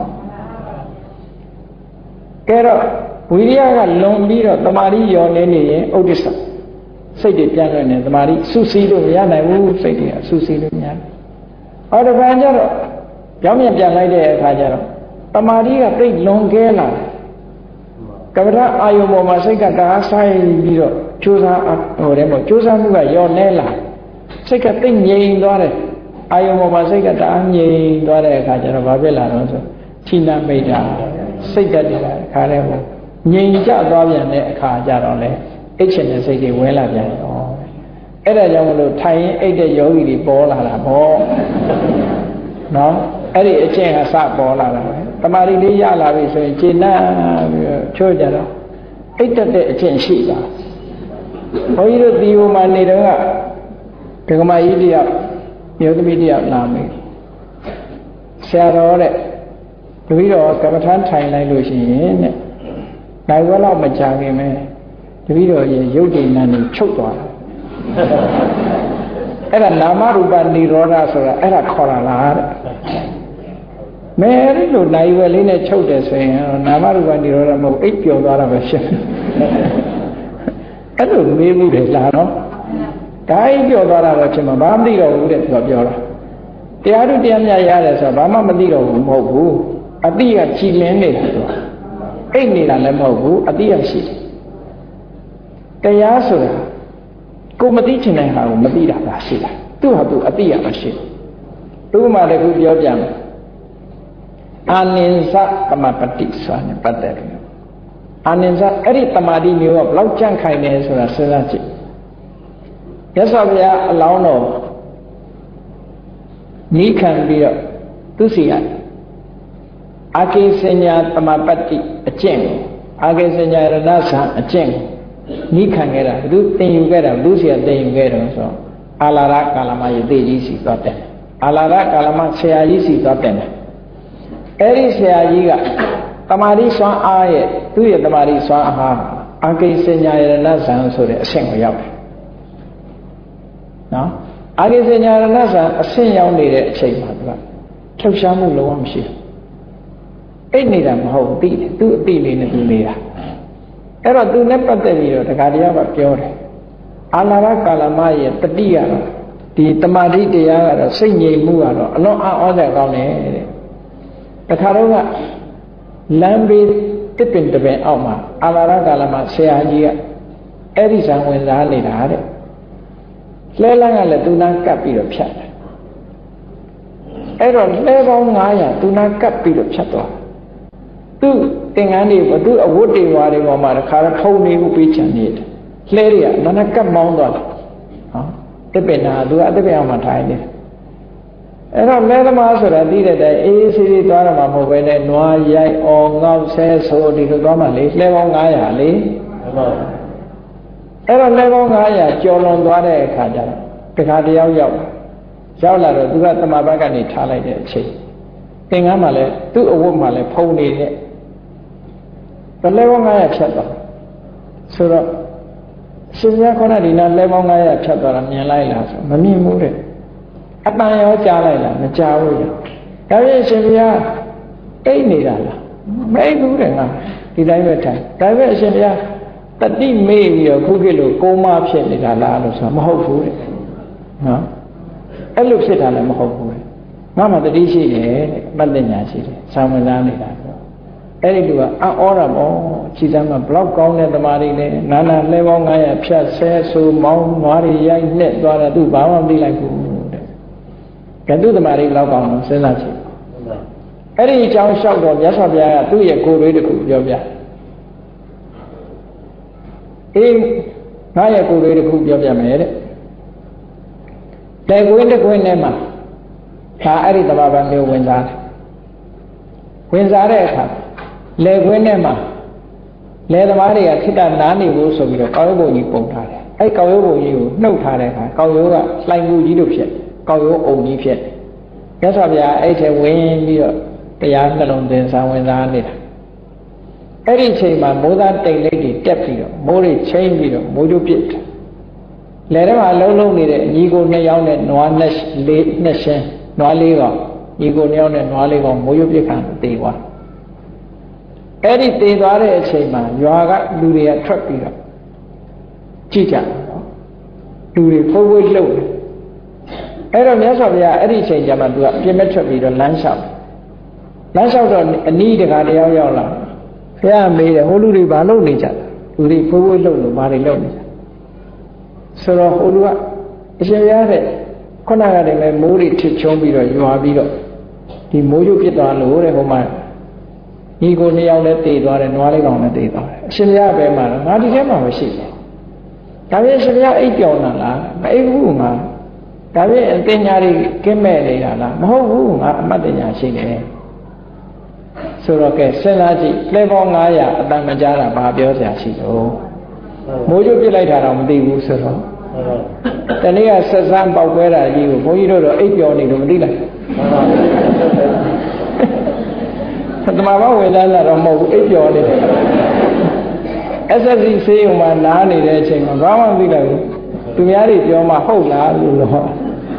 ကဲတော့ဝိရိယကလွန်ပြီးတော့တမာတိရောနေနေရင်ဥဒိစ္စစိတ်တွေပြန်လွင့်နေတမာတိစုစည်းလို့မရနိုင်ဘူးစိတ်တွေကစုစည်းလို့မရဘူးဟောတပံကျတော့ကြောင်းပြန်ပြန်လိုက်တဲ့အခါကျတော့တမာတိကတိတ်လွန်ကဲလာကမ္မထာအာယုံပေါ်မှာစိတ်ကတအားဆိုင်ပြီးတော့ကြိုးစားဟိုတဲ့မို့ကြိုးစားမှုကရောနေလာစိတ်ကတိတ်ငြိမ်သွားတယ်အာယုံပေါ်မှာစိတ်ကတအားငြိမ်သွားတဲ့အခါကျတော့ဘာဖြစ်လာတော့ဆိုထိနာမိတ်တာစိတ်တက်နေတာခါတဲ့ဟိုငြိမ်ကျသွားပြန်တဲ့အခါကျတော့လေအိတ်ချင်တဲ့စိတ်တွေဝင်လာပြန်တော့အဲ့ဒါကြောင့်မလို့ထိုင်ရင်အိတ်တဲ့ယောဂီတွေပေါ်လာတာပေါ့နော်အဲ့ဒီအကျင့်ဟာစပေါ်လာတာပဲတမာရီလေးရလာပြီဆိုရင်ခြေနာပြီးတော့ချိုးကြတော့အိတ်တက်တဲ့အကျင့်ရှိတာဘုန်းကြီးတို့ဒီဟိုမှာနေတော့ကဒကမာကြီးတယောက်မျိုးသမီးတယောက်လာမယ်ဆရာတော်တဲ့တပည့်တော်ကမ္မထမ်းထိုင်လိုက်လို့ရှိရင်တဲ့နိုင်ဝဲတော့မကြခင်ပဲတပည့်တော်ရဲ့ရုပ်တည်နာနေချုပ်သွားတာအဲ့ဒါနာမရူပនិရောဓဆိုတာအဲ့ဒါခေါ်တာလားတဲ့မဲအဲ့လိုနိုင်ဝဲလေးနဲ့ချုပ်တယ်ဆိုရင်နာမရူပនិရောဓမဟုတ်အိပ်ပျော်သွားတာပဲဖြစ်အဲ့လိုမေးမှုတွေလားနော်ဒါအိပ်ပျော်သွားတာတော့ဖြစ်မှာဘာမှမသိတော့ဘူးတဲ့သူကပြောတာတရားတို့တရားမြတ်ရတယ်ဆိုတော့ဘာမှမသိတော့ဘူးမဟုတ်ဘူးအတိကကြည်လင်းနေတာသူကအိပ်နေတာလည်းမဟုတ်ဘူးအတိကရှိတယ်တရားဆိုတာကိုမသိချင်တဲ့ဟာကိုမသိတာပါရှိလားသူ့ဟာသူအတိရမရှိဘူးဥပမာတစ်ခုပြောပြမယ်အာနိစ္စသမပတိဆိုတာနဲ့ပတ်သက်တယ်အာနိစ္စအဲ့ဒီတမာတိမျိုးကဘလောက်ကြန့်ခိုင်နေဆိုတာစဉ်းစားကြည့်မြတ်စွာဘုရားအလောင်းတော်နိခံပြီးတော့သူစီရအာကိစညာတမပတိအကျင့်ကိုအာကိစညာရဏဆံအကျင့်ကိုနိခံခဲ့တာဘုသူသင်ယူခဲ့တာဘုသူစီကသင်ယူခဲ့တယ်ဆိုတော့အာလာရကာလမယေတိကြီးစီသွားတယ်အာလာရကာလမဆရာကြီးစီသွားတယ်အဲ့ဒီဆရာကြီးကတမာတိစွမ်းအားရဲ့သူ့ရဲ့တမာတိစွမ်းအားအာကိစညာရဏဆံဆိုတဲ့အဆင့်ကိုရောက်တယ်နော်အာကိစညာရဏဆံအဆင့်ရောက်နေတဲ့အချိန်မှာသူကလှုပ်ရှားမှုလုံးဝမရှိဘူးအိတ်နေတာမဟုတ်ဘူးသိတယ်သူ့အသိလေးနဲ့သူနေတာအဲ့တော့သူနဲ့ပတ်သက်ပြီးတော့တခါတည်းကပြောတယ်အာလာရကာလမရဲ့တတိယတော့ဒီတမာတိတရားကတော့စိတ်ငြိမ်မှုကတော့အလွန်အောဩဇာကောင်းတယ်တဲ့တခါတော့ကလမ်းဘေးတစ်ပင်တစ်ပင်အောက်မှာအာလာရကာလမဆရာကြီးကအဲ့ဒီဇံဝင်စားနေတာတဲ့လဲလန်းကလည်းသူနာကပ်ပြီးတော့ဖြတ်တယ်အဲ့တော့လဲပေါင်း၅ရာသူနာကပ်ပြီးတော့ဖြတ်သွားသူသင်္ကန်းတွေဘသူအဝတ်တွေဝါတွေပေါ်မှာတခါတော့ထုံနေကိုပေးချင်နေတယ်လှဲတွေကနာနာကပ်မောင်းသွားတယ်ဟောတစ်ပင်နာသူကအတစ်ပင်အောင်မှထိုင်နေတယ်အဲ့တော့လဲသမားဆိုတာသိတဲ့တိုင်အေးစီစီသွားရမှာမဟုတ်ပဲနဲ့နွားရိုက်အော်ငေါက်ဆဲဆိုဒီလိုသွားမှလေလဲပေါင်း၅ရာလေအဲ့တော့လဲပေါင်း၅ရာကျော်လွန်သွားတဲ့အခါကျတော့တခါတယောက်ရောက်ရောက်လာတော့သူကတမဘက်ကနေထားလိုက်တဲ့အချိန်သင်္ကန်းမှလည်းသူ့အဝတ်မှလည်းဖုံနေတဲ့ဘယ်လဲပေါင်း၅ရာဖြတ်သွားဆိုတော့ရှင်မြတ်ခေါ်တဲ့ဒီနာလဲပေါင်း၅ရာဖြတ်သွားတာမြင်လိုက်လားဆိုမမြင်ဘူးတဲ့အတန်ရောကြားလိုက်လားမကြားဘူးကြဒါဖြင့်ရှင်ဘုရားအိတ်နေတာလားမအိတ်ဘူးတဲ့ငါဒီတိုင်းပဲထိုင်ဒါပဲအရှင်ဘုရားတတိမေ့ပြီးတော့ခုခေတ်လိုကိုမဖြစ်နေတာလားလို့ဆိုမဟုတ်ဘူးတဲ့နော်အဲ့လိုဖြစ်တာလည်းမဟုတ်ဘူးတဲ့ငါမှတတိရှိတယ်တဲ့ပဋိညာရှိတယ်ဆောင်းမလားနေတာဆိုအဲ့ဒီလူကအံ့ဩတာပေါ့ခြေစမ်းမှာဘလောက်ကောင်းတဲ့တမားတွေနဲ့နာနာလဲပေါင်း900ဖြတ်ဆဲဆူမောင်းနွားတွေရိုက်နှက်သွားတာသူဘာမှမသိလိုက်ဘူးတဲ့ကဲသူတမားတွေဘလောက်ကောင်းလို့စဉ်းစားကြည့်အဲ့ဒီအကြောင်းလျှောက်တော့မြတ်စွာဘုရားကသူ့ရဲ့ကိုယ်လေးတစ်ခုပြောပြအေးငါရဲ့ကိုယ်လေးတစ်ခုပြောပြမယ်တဲ့တဲ့ကွင်းတစ်ကွင်းထဲမှာဒါအဲ့ဒီတဘာဝမျိုးဝင်စားတယ်ဝင်စားတဲ့အခါလေကွင်းထဲမှာလေသမားတွေကခိတ္တနားနေဖို့ဆိုပြီးတော့ကောက်ရုပ်ပုံကြီးပုံထားတယ်အဲ့ကောက်ရုပ်ပုံကြီးကိုနှုတ်ထားတဲ့အခါကောက်ရုပ်ကလှိုင်မှုကြီးတို့ဖြစ်ကောက်ရုပ်အုံကြီးဖြစ်မြတ်စွာဘုရားအဲ့ထဲဝင်ပြီးတော့တရားနှလုံးသင်ဆောင်ဝင်စားနေတာအဲ့ဒီအချိန်မှာမိုးသားတိမ်လေးတွေတက်ပြီးတော့မိုးတွေချင်းပြီးတော့မိုးကြိုးပစ်တယ်လေထဲမှာလုံးလုံးနေတဲ့ညီကိုနှစ်ယောက်နဲ့နွားနှစ်လေးနှစ်ရှင်းနွားလေးကောင်ညီကိုနှစ်ယောက်နဲ့နွားလေးကောင်မိုးကြိုးပစ်ခံတေးသွားအဲ့ဒီတေးသွားတဲ့အချိန်မှာရွာကလူတွေကထွက်ပြီးတော့ကြည့်ကြတယ်နော်လူတွေဖိုးဖိုးလှုပ်တယ်အဲ့တော့မြတ်စွာဘုရားအဲ့ဒီအချိန်ကျမှသူကပြင်မဲ့ထွက်ပြီးတော့လမ်းလျှောက်လမ်းလျှောက်တော့အနီးတကာတယောက်ရောက်လာဘုရားမေးတယ်ဟိုလူတွေဘာလုပ်နေကြလဲလူတွေဖိုးဖိုးလှုပ်လို့ဘာတွေလုပ်နေကြဆိုတော့ဟိုလူကအရှင်ဘုရားတဲ့ခုနကတည်းကမိုးတွေထစ်ချုံပြီးတော့ရွာပြီးတော့ဒီမိုးရုပ်ဖြစ်သွားလို့တဲ့ဟိုမှာညီကိုနှစ်ယောက်လည်းတည်သွားတယ်နွားလေးကောင်လည်းတည်သွားတယ်အရှင်ဘုရားပဲမှာတော့ငါဒီထဲမှာမရှိဘူးဒါပြင်အရှင်ဘုရားအိပ်ပြောင်းတာလားမအိပ်ဘူးငါဒါပြင်အသိဉာဏ်တွေကင်းမဲ့နေတာလားမဟုတ်ဘူးငါအမတ်ဉာဏ်ရှိတယ်ဆိုတော့ကဲစဉ်းစားကြည့်လဲပေါင်း900အတန်မကြားတာဘာပြောစရာရှိတော့မိုးကြိုးပြစ်လိုက်တာတော့မသိဘူးဆိုတော့တနေ့ကဆက်စမ်းပေါက်ပွဲတာကြီးကိုဘုန်းကြီးတို့တော့အိပ်ပျော်နေလို့မသိလိုက်သမာဘဝေဒနာတော့မဟုတ်ဘူးအိပ်ပျော်နေတယ် S S C ဆေးရုံမှာနားနေတဲ့အချိန်မှာဘာမှမသိလိုက်ဘူးသူများတွေပြောမှဟုတ်လားလို့တော့တော့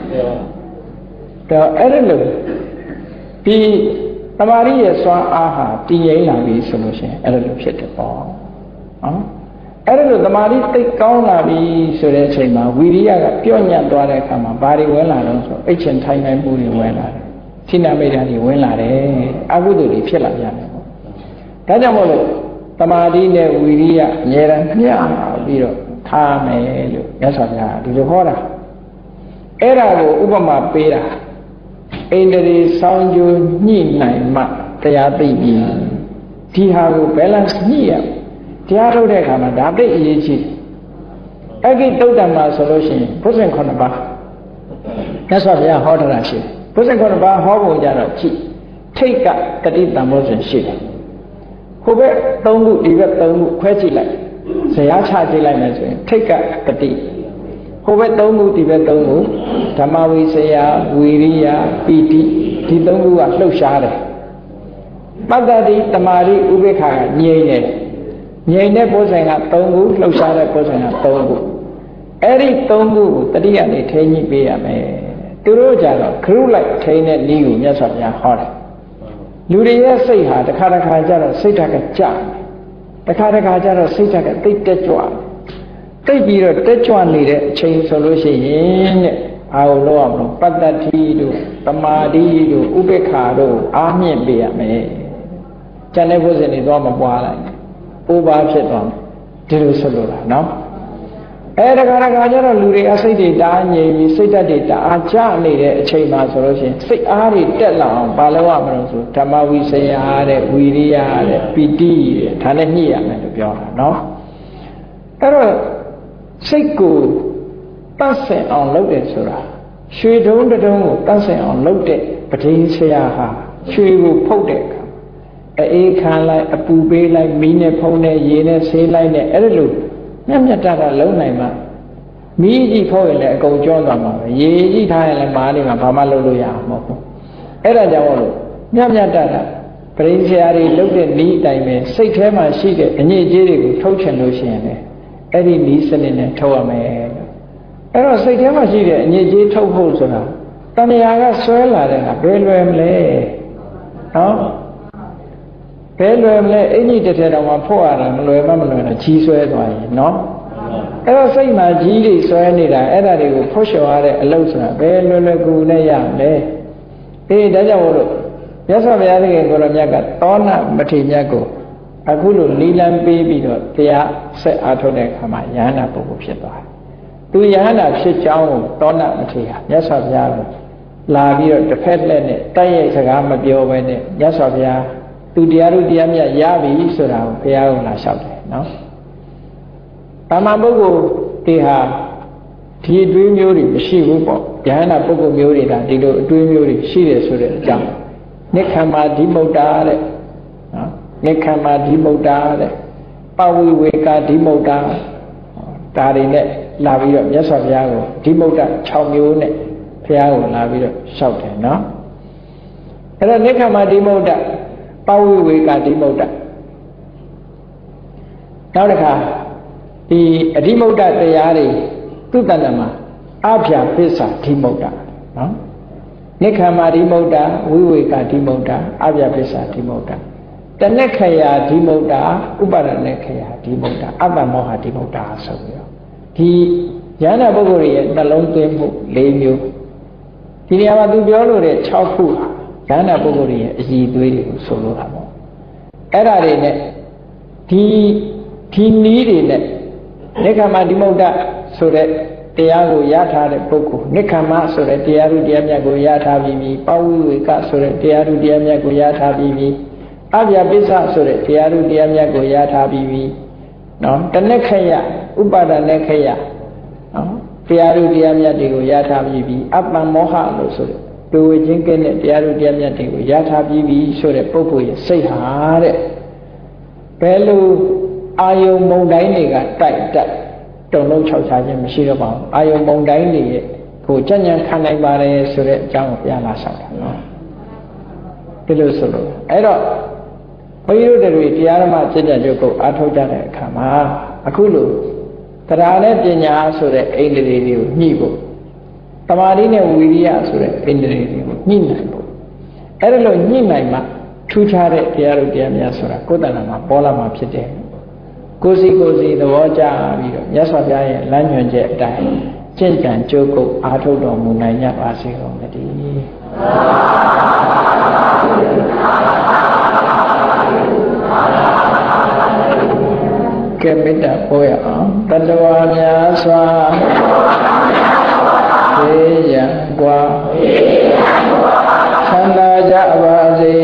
အဲ့ဒါလို့ဒီတမာရီရဲ့စွမ်းအားဟာတည်ငြိမ်လာပြီဆိုလို့ရှိရင်အဲ့ဒါလိုဖြစ်တယ်ပေါ့နော်အဲ့ဒါလိုတမာရီသိကောင်းလာပြီဆိုတဲ့အချိန်မှာဝီရိယကပြော့ညံ့သွားတဲ့အခါမှာဘာတွေဝင်လာတော့ဆိုအိတ်ချင်ထိုင်နိုင်မှုတွေဝင်လာတယ်ထိနာမိတ်တာတွေဝင်လာတယ်အကုသိုလ်တွေဖြစ်လာကြတယ်ပေါ့ဒါကြောင့်မို့လို့တမာရီနဲ့ဝီရိယအများအားမျှပြီးတော့ထားမယ်လို့မြတ်စွာဘုရားဒီလိုဟောတာအဲ့ဒါကိုဥပမာပေးတာအိန္ဒြေဆောင်းကျိုးညှိနိုင်မှတရားသိပြီဒီဟာကို balance ညှိရတရားထုတ်တဲ့အခါမှာဒါသိအရေးကြီးအဂိတုတ်တံမှာဆိုလို့ရှိရင်ဘုဇင်ခုနှစ်ပါးမြတ်စွာဘုရားဟောတာရှိတယ်ဘုဇင်ခုနှစ်ပါးဟောပုံကြတော့ကြည့်ထိတ်ကတတိတံဘောဇင်ရှိတယ်ဟိုဘက်သုံးခုဒီဘက်သုံးခုခွဲကြည့်လိုက်ဇရာချကြည့်လိုက်မယ်ဆိုရင်ထိတ်ကတတိဟိုဘက်သုံးခုဒီဘက်သုံးခုဓမ္မဝိစယဝီရိယပီတိဒီသုံးခုကလှုပ်ရှားတယ်ပတ္တတိတမာရိဥပေက္ခကငြိမ့်တယ်ငြိမ့်တဲ့ပုဇ္ဇင်ကသုံးခုလှုပ်ရှားတဲ့ပုဇ္ဇင်ကသုံးခုအဲ့ဒီသုံးခုကိုတတိယနေထိန်းကြီးပေးရမယ်သူတို့ကြတော့ခရုလိုက်ထိန်းတဲ့နည်းကိုမြတ်စွာဘုရားဟောတယ်လူတွေရဲ့စိတ်ဟာတစ်ခါတစ်ခါကျတော့စိတ်ဓာတ်ကကြတစ်ခါတစ်ခါကျတော့စိတ်ဓာတ်ကတိတ်တက်ကြွတိတ်ပြီးတော့တက်ကြွနေတဲ့အချိန်ဆိုလို့ရှိရင်တဲ့အာဟုလို့အောင်လို့ပတ္တတိတို့တမာတိတို့ဥပေက္ခတို့အားမြင့်ပေးရမယ်ကျန်တဲ့ဘုဇင်တွေတော့မပွားလိုက်ဥပါဖြစ်သွားမယ်ဒီလိုဆိုလိုတာနော်အဲတခါတခါကျတော့လူတွေအစိတ်တွေတားငြိမ်ပြီးစိတ်ဓာတ်တွေတအားကျနေတဲ့အချိန်မှာဆိုလို့ရှိရင်စိတ်အားတွေတက်လာအောင်ဘာလို့ရမလို့ဆိုဓမ္မဝိစယတဲ့ဝီရိယတဲ့ပီတိတဲ့ဒါနဲ့ညှိရမယ်လို့ပြောတာနော်အဲ့တော့စိတ်ကိုတတ်ဆင်အောင်လုပ်တယ်ဆိုတာရွှေတုံးတုံးကိုတတ်ဆင်အောင်လုပ်တဲ့ပဋိဆရာဟာရွှေကိုဖုတ်တဲ့အခါအေးခံလိုက်အပူပေးလိုက်မီးနဲ့ဖုံးနဲ့ရေနဲ့ဆေးလိုက်နဲ့အဲ့ဒါလို့မြတ်မြတ်တတ်တာလုံးနိုင်မှာမီးကြီးဖုံးရင်လည်းအကုန်ကျောသွားမှာပဲရေကြီးထားရင်လည်းမားနေမှာဘာမှလုပ်လို့ရအောင်မဟုတ်ဘူးအဲ့ဒါကြောင့်လို့မြတ်မြတ်တတ်တာပဋိဆရာတွေလုပ်တဲ့နည်းအတိုင်းပဲစိတ်ထဲမှာရှိတဲ့အညစ်အကြေးတွေကိုထုတ်ချင်လို့ရှိရင်လည်းအဲ့ဒီနည်းစနစ်နဲ့ထုတ်ရမယ်အဲ့တော့စိတ်ထဲမှာရှိတဲ့အညစ်အကြေးထုတ်ဖို့ဆိုတာတဏှာကဆွဲလာတဲ့ကဘယ်လွယ်မလဲနော်ဘယ်လွယ်မလဲအင်ကြီးတစ်ထည်တောင်မှဖို့ရတယ်မလွယ်မမလွယ်တော့ကြီးဆွဲသွားရင်နော်အဲ့တော့စိတ်မှာကြီးတွေဆွဲနေတာအဲ့ဒါတွေကိုဖွတ်လျှော်ရတဲ့အလုပ်ဆိုတာဘယ်လွယ်လွယ်ကူနဲ့ရမလဲအေးဒါကြောင့်မို့လို့မြတ်စွာဘုရားသခင်ကိုယ်တော်မြတ်ကသောဏမထေရမြတ်ကိုအခုလိုလီလံပေးပြီးတော့တရားဆက်အားထုတ်တဲ့အခါမှာယဟန္တာပုဂ္ဂိုလ်ဖြစ်သွားတယ်သူယဟန္တာဖြစ်ကြောင်းကိုသောဏမထေရမြတ်စွာဘုရားကိုလာပြီးတော့တစ်ဖက်လက်နဲ့တိုက်ရိုက်စကားမပြောဘဲနဲ့မြတ်စွာဘုရားသူတရားတို့တရားမြတ်ရပြီဆိုတာကိုဘုရားကလာလျှောက်တယ်နော်တာမန်ပုဂ္ဂိုလ်တွေဟာဒီအတွေးမျိုးတွေမရှိဘူးပေါ့ယဟန္တာပုဂ္ဂိုလ်မျိုးတွေကဒီလိုအတွေးမျိုးတွေရှိတယ်ဆိုတဲ့အကြောင်းနိက္ခမ္မာဓိမုတ္တာတဲ့နော်နိက္ခမ္မာဓိမုတ္တာတဲ့ပဝိဝေကာဓိမုတ္တာဒါတွေနဲ့လာပြီးတော့မြတ်စွာဘုရားကိုဓိမုတ္တာ၆မျိုးနဲ့ဘုရားကိုလာပြီးတော့လျှောက်တယ်နော်အဲ့တော့နိက္ခမ္မာဓိမုတ္တာပဝိဝေကာဓိမုတ္တာနောက်တစ်ခါဒီအဓိမုတ္တတရားတွေသူတဏ္ဍမှာအဖျာပစ္စာဓိမုတ္တနော်နိက္ခမ္မာဓိမုတ္တဝိဝေကာဓိမုတ္တအဖျာပစ္စာဓိမုတ္တတဏ္ဍခယာဓိမုတ္တဥပါဒณခယာဓိမုတ္တအပ္ပမောဟဓိမုတ္တဆိုပြီးတော့ဒီဉာဏပုဂ္ဂိုလ်ရဲ့နှလုံးသွင်းမှု၄မျိုးဒီနေရာမှာသူပြောလို့တဲ့၆ခုဉာဏပုဂ္ဂိုလ်ရဲ့အည်သွေးတွေကိုဆိုလိုတာပေါ့အဲ့ဒါတွေနဲ့ဒီဒီနည်းတွေနဲ့နိက္ခမ္မာဓိမုတ္တဆိုတဲ့တရားကိုရထားတဲ့ပုဂ္ဂိုလ်နိက္ခမ္မာဆိုတဲ့တရားဥတရားမြတ်ကိုရထားပြီးပြီပဝိဝေကဆိုတဲ့တရားဥတရားမြတ်ကိုရထားပြီးပြီအဗျာပစ္စဆိုတဲ့တရားဥတရားမြတ်ကိုရထားပြီးပြီနော်တဏ္ဍခယဥပါဒณခယနော်တရားဥတရားမြတ်တွေကိုရထားပြီးပြီအပ္ပမောဟလို့ဆိုတဲ့ဒုဝေချင်းကဲတဲ့တရားဥတရားမြတ်တွေကိုရထားပြီးပြီဆိုတဲ့ပုဂ္ဂိုလ်ရဲ့စိတ်ဟာတဲ့ဘယ်လိုအာယုံမုံတိုင်းတွေကတိုက်တက်တုံလုံးခြောက်ချခြင်းမရှိတော့ပါဘူးအာယုံမုံတိုင်းတွေရဲ့ကိုကြံ့ကြံ့ခံနိုင်ပါတယ်ဆိုတဲ့အကြောင်းကိုပြန်လာဆောင်တာနော်ဒီလိုဆိုလို့အဲ့တော့ဘုန်းကြီးတို့တွေတရားဓမ္မစင်ကြံကြုတ်ကိုအားထုတ်ကြတဲ့အခါမှာအခုလိုတရားနဲ့ပညာဆိုတဲ့အိန္ဒြေတွေကိုညှိဖို့တမာတိနဲ့ဝီရိယဆိုတဲ့အိန္ဒြေတွေကိုညှိနိုင်ဖို့အဲ့ဒါလို့ညှိနိုင်မှထူးခြားတဲ့တရားတို့တရားများဆိုတာကိုယ်တဏ္ဍာမှာပေါ်လာမှာဖြစ်တယ်ကိုယ်စီကိုယ်စီသဘောကျပြီးတော့မြတ်စွာဘုရားရဲ့လမ်းညွှန်ချက်အတိုင်းကျင့်ကြံကြိုးကုပ်အားထုတ်တော်မူနိုင်ကြပါစေကုန်သတည်းကဲမေတ္တာပို့ရအောင်တတဝါများစွာသေရန်กว่าသန္တာကြပါစေ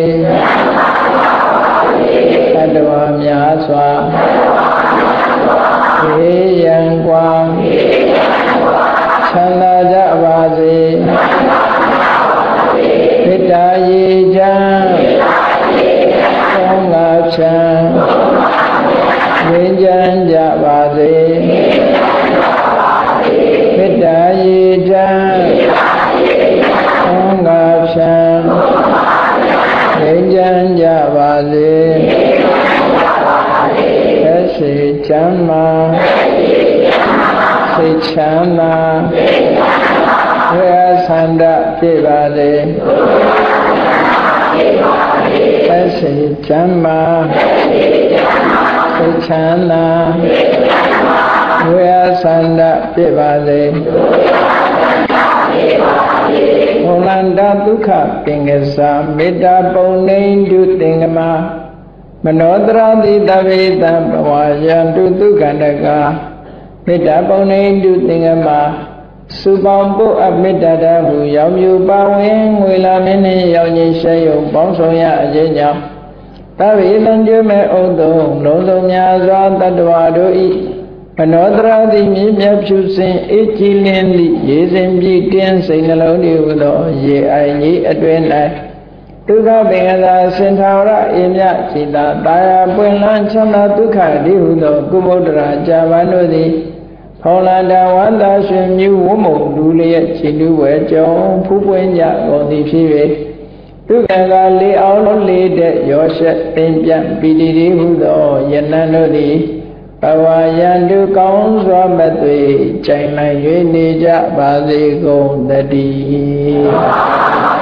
တတဝါများစွာသေရန်กว่าသန္တာကြပါစေမေတ္တာရေချမ်းသုံးငါချမ်းဝိဉ္ဇဉ်ကြပါစေမေတ္တာရေချမ်းသုံးငါချမ်းဝိဉ္ဇဉ်ကြပါစေသက်ရှိချမ်းသာစိတ်ချမ်းသာဝိအသန္တဖြစ်ပါစေသက်ရှိချမ်းသာစိတ်ချမ်းသာဝိအသန္တဖြစ်ပါစေဘုလန္တဒုက္ခပင်ကစားမေတ္တာပုံနေတုသင်္ကမမနောတရတိတဝေတံဘဝယံတုဒုက္ခန္တကမေတ္တာပုံနေတုသင်္ကမစုပေါင်းပုအမေတ္တာတဟုရောက်မြူပါဝင်ငွေလာမင်းနှင့်ရောက်ချင်းရှဲယုံပေါင်းဆောင်ရအခြင်းကြောင့်သဗ္ဗေတံကျွမဲ့ဥဒ္ဒုံလုံးစုံများစွာတတ္တဝါတို့ဤမနောတရတိမြင့်မြတ်ဖြူစင်အေးကြည်လင်းသည့်ရေစင်ပြည့်တင်းစိတ်နှလုံးတွေဟူသောရေအိုင်ကြီးအတွင်၌ဒုက္ခပင်ကသာစင်ထာဝရအေမြจิตာတာယာပွင့်လန်းချမ်းသာဒုက္ခတိဟုသောကုဗုဒ္ဓရာဇာဝန္တို့သည်ဖောလန္တဝန္တာရှင်မြူဝမုံလူလျက်ခြေလူဝဲကြောင်းဖူးပွင့်ကြကုန်သည်ဖြစ်၍ဒုက္ခကလေးအောင်လေးတဲ့ရောရှက်ပင်ပြပီတိတိဟုသောယနံတို့သည်ဝဘဝယံတုကောင်းစွာမသွေကြိုင်နိုင်၍နေကြပါစေကုန်သတည်း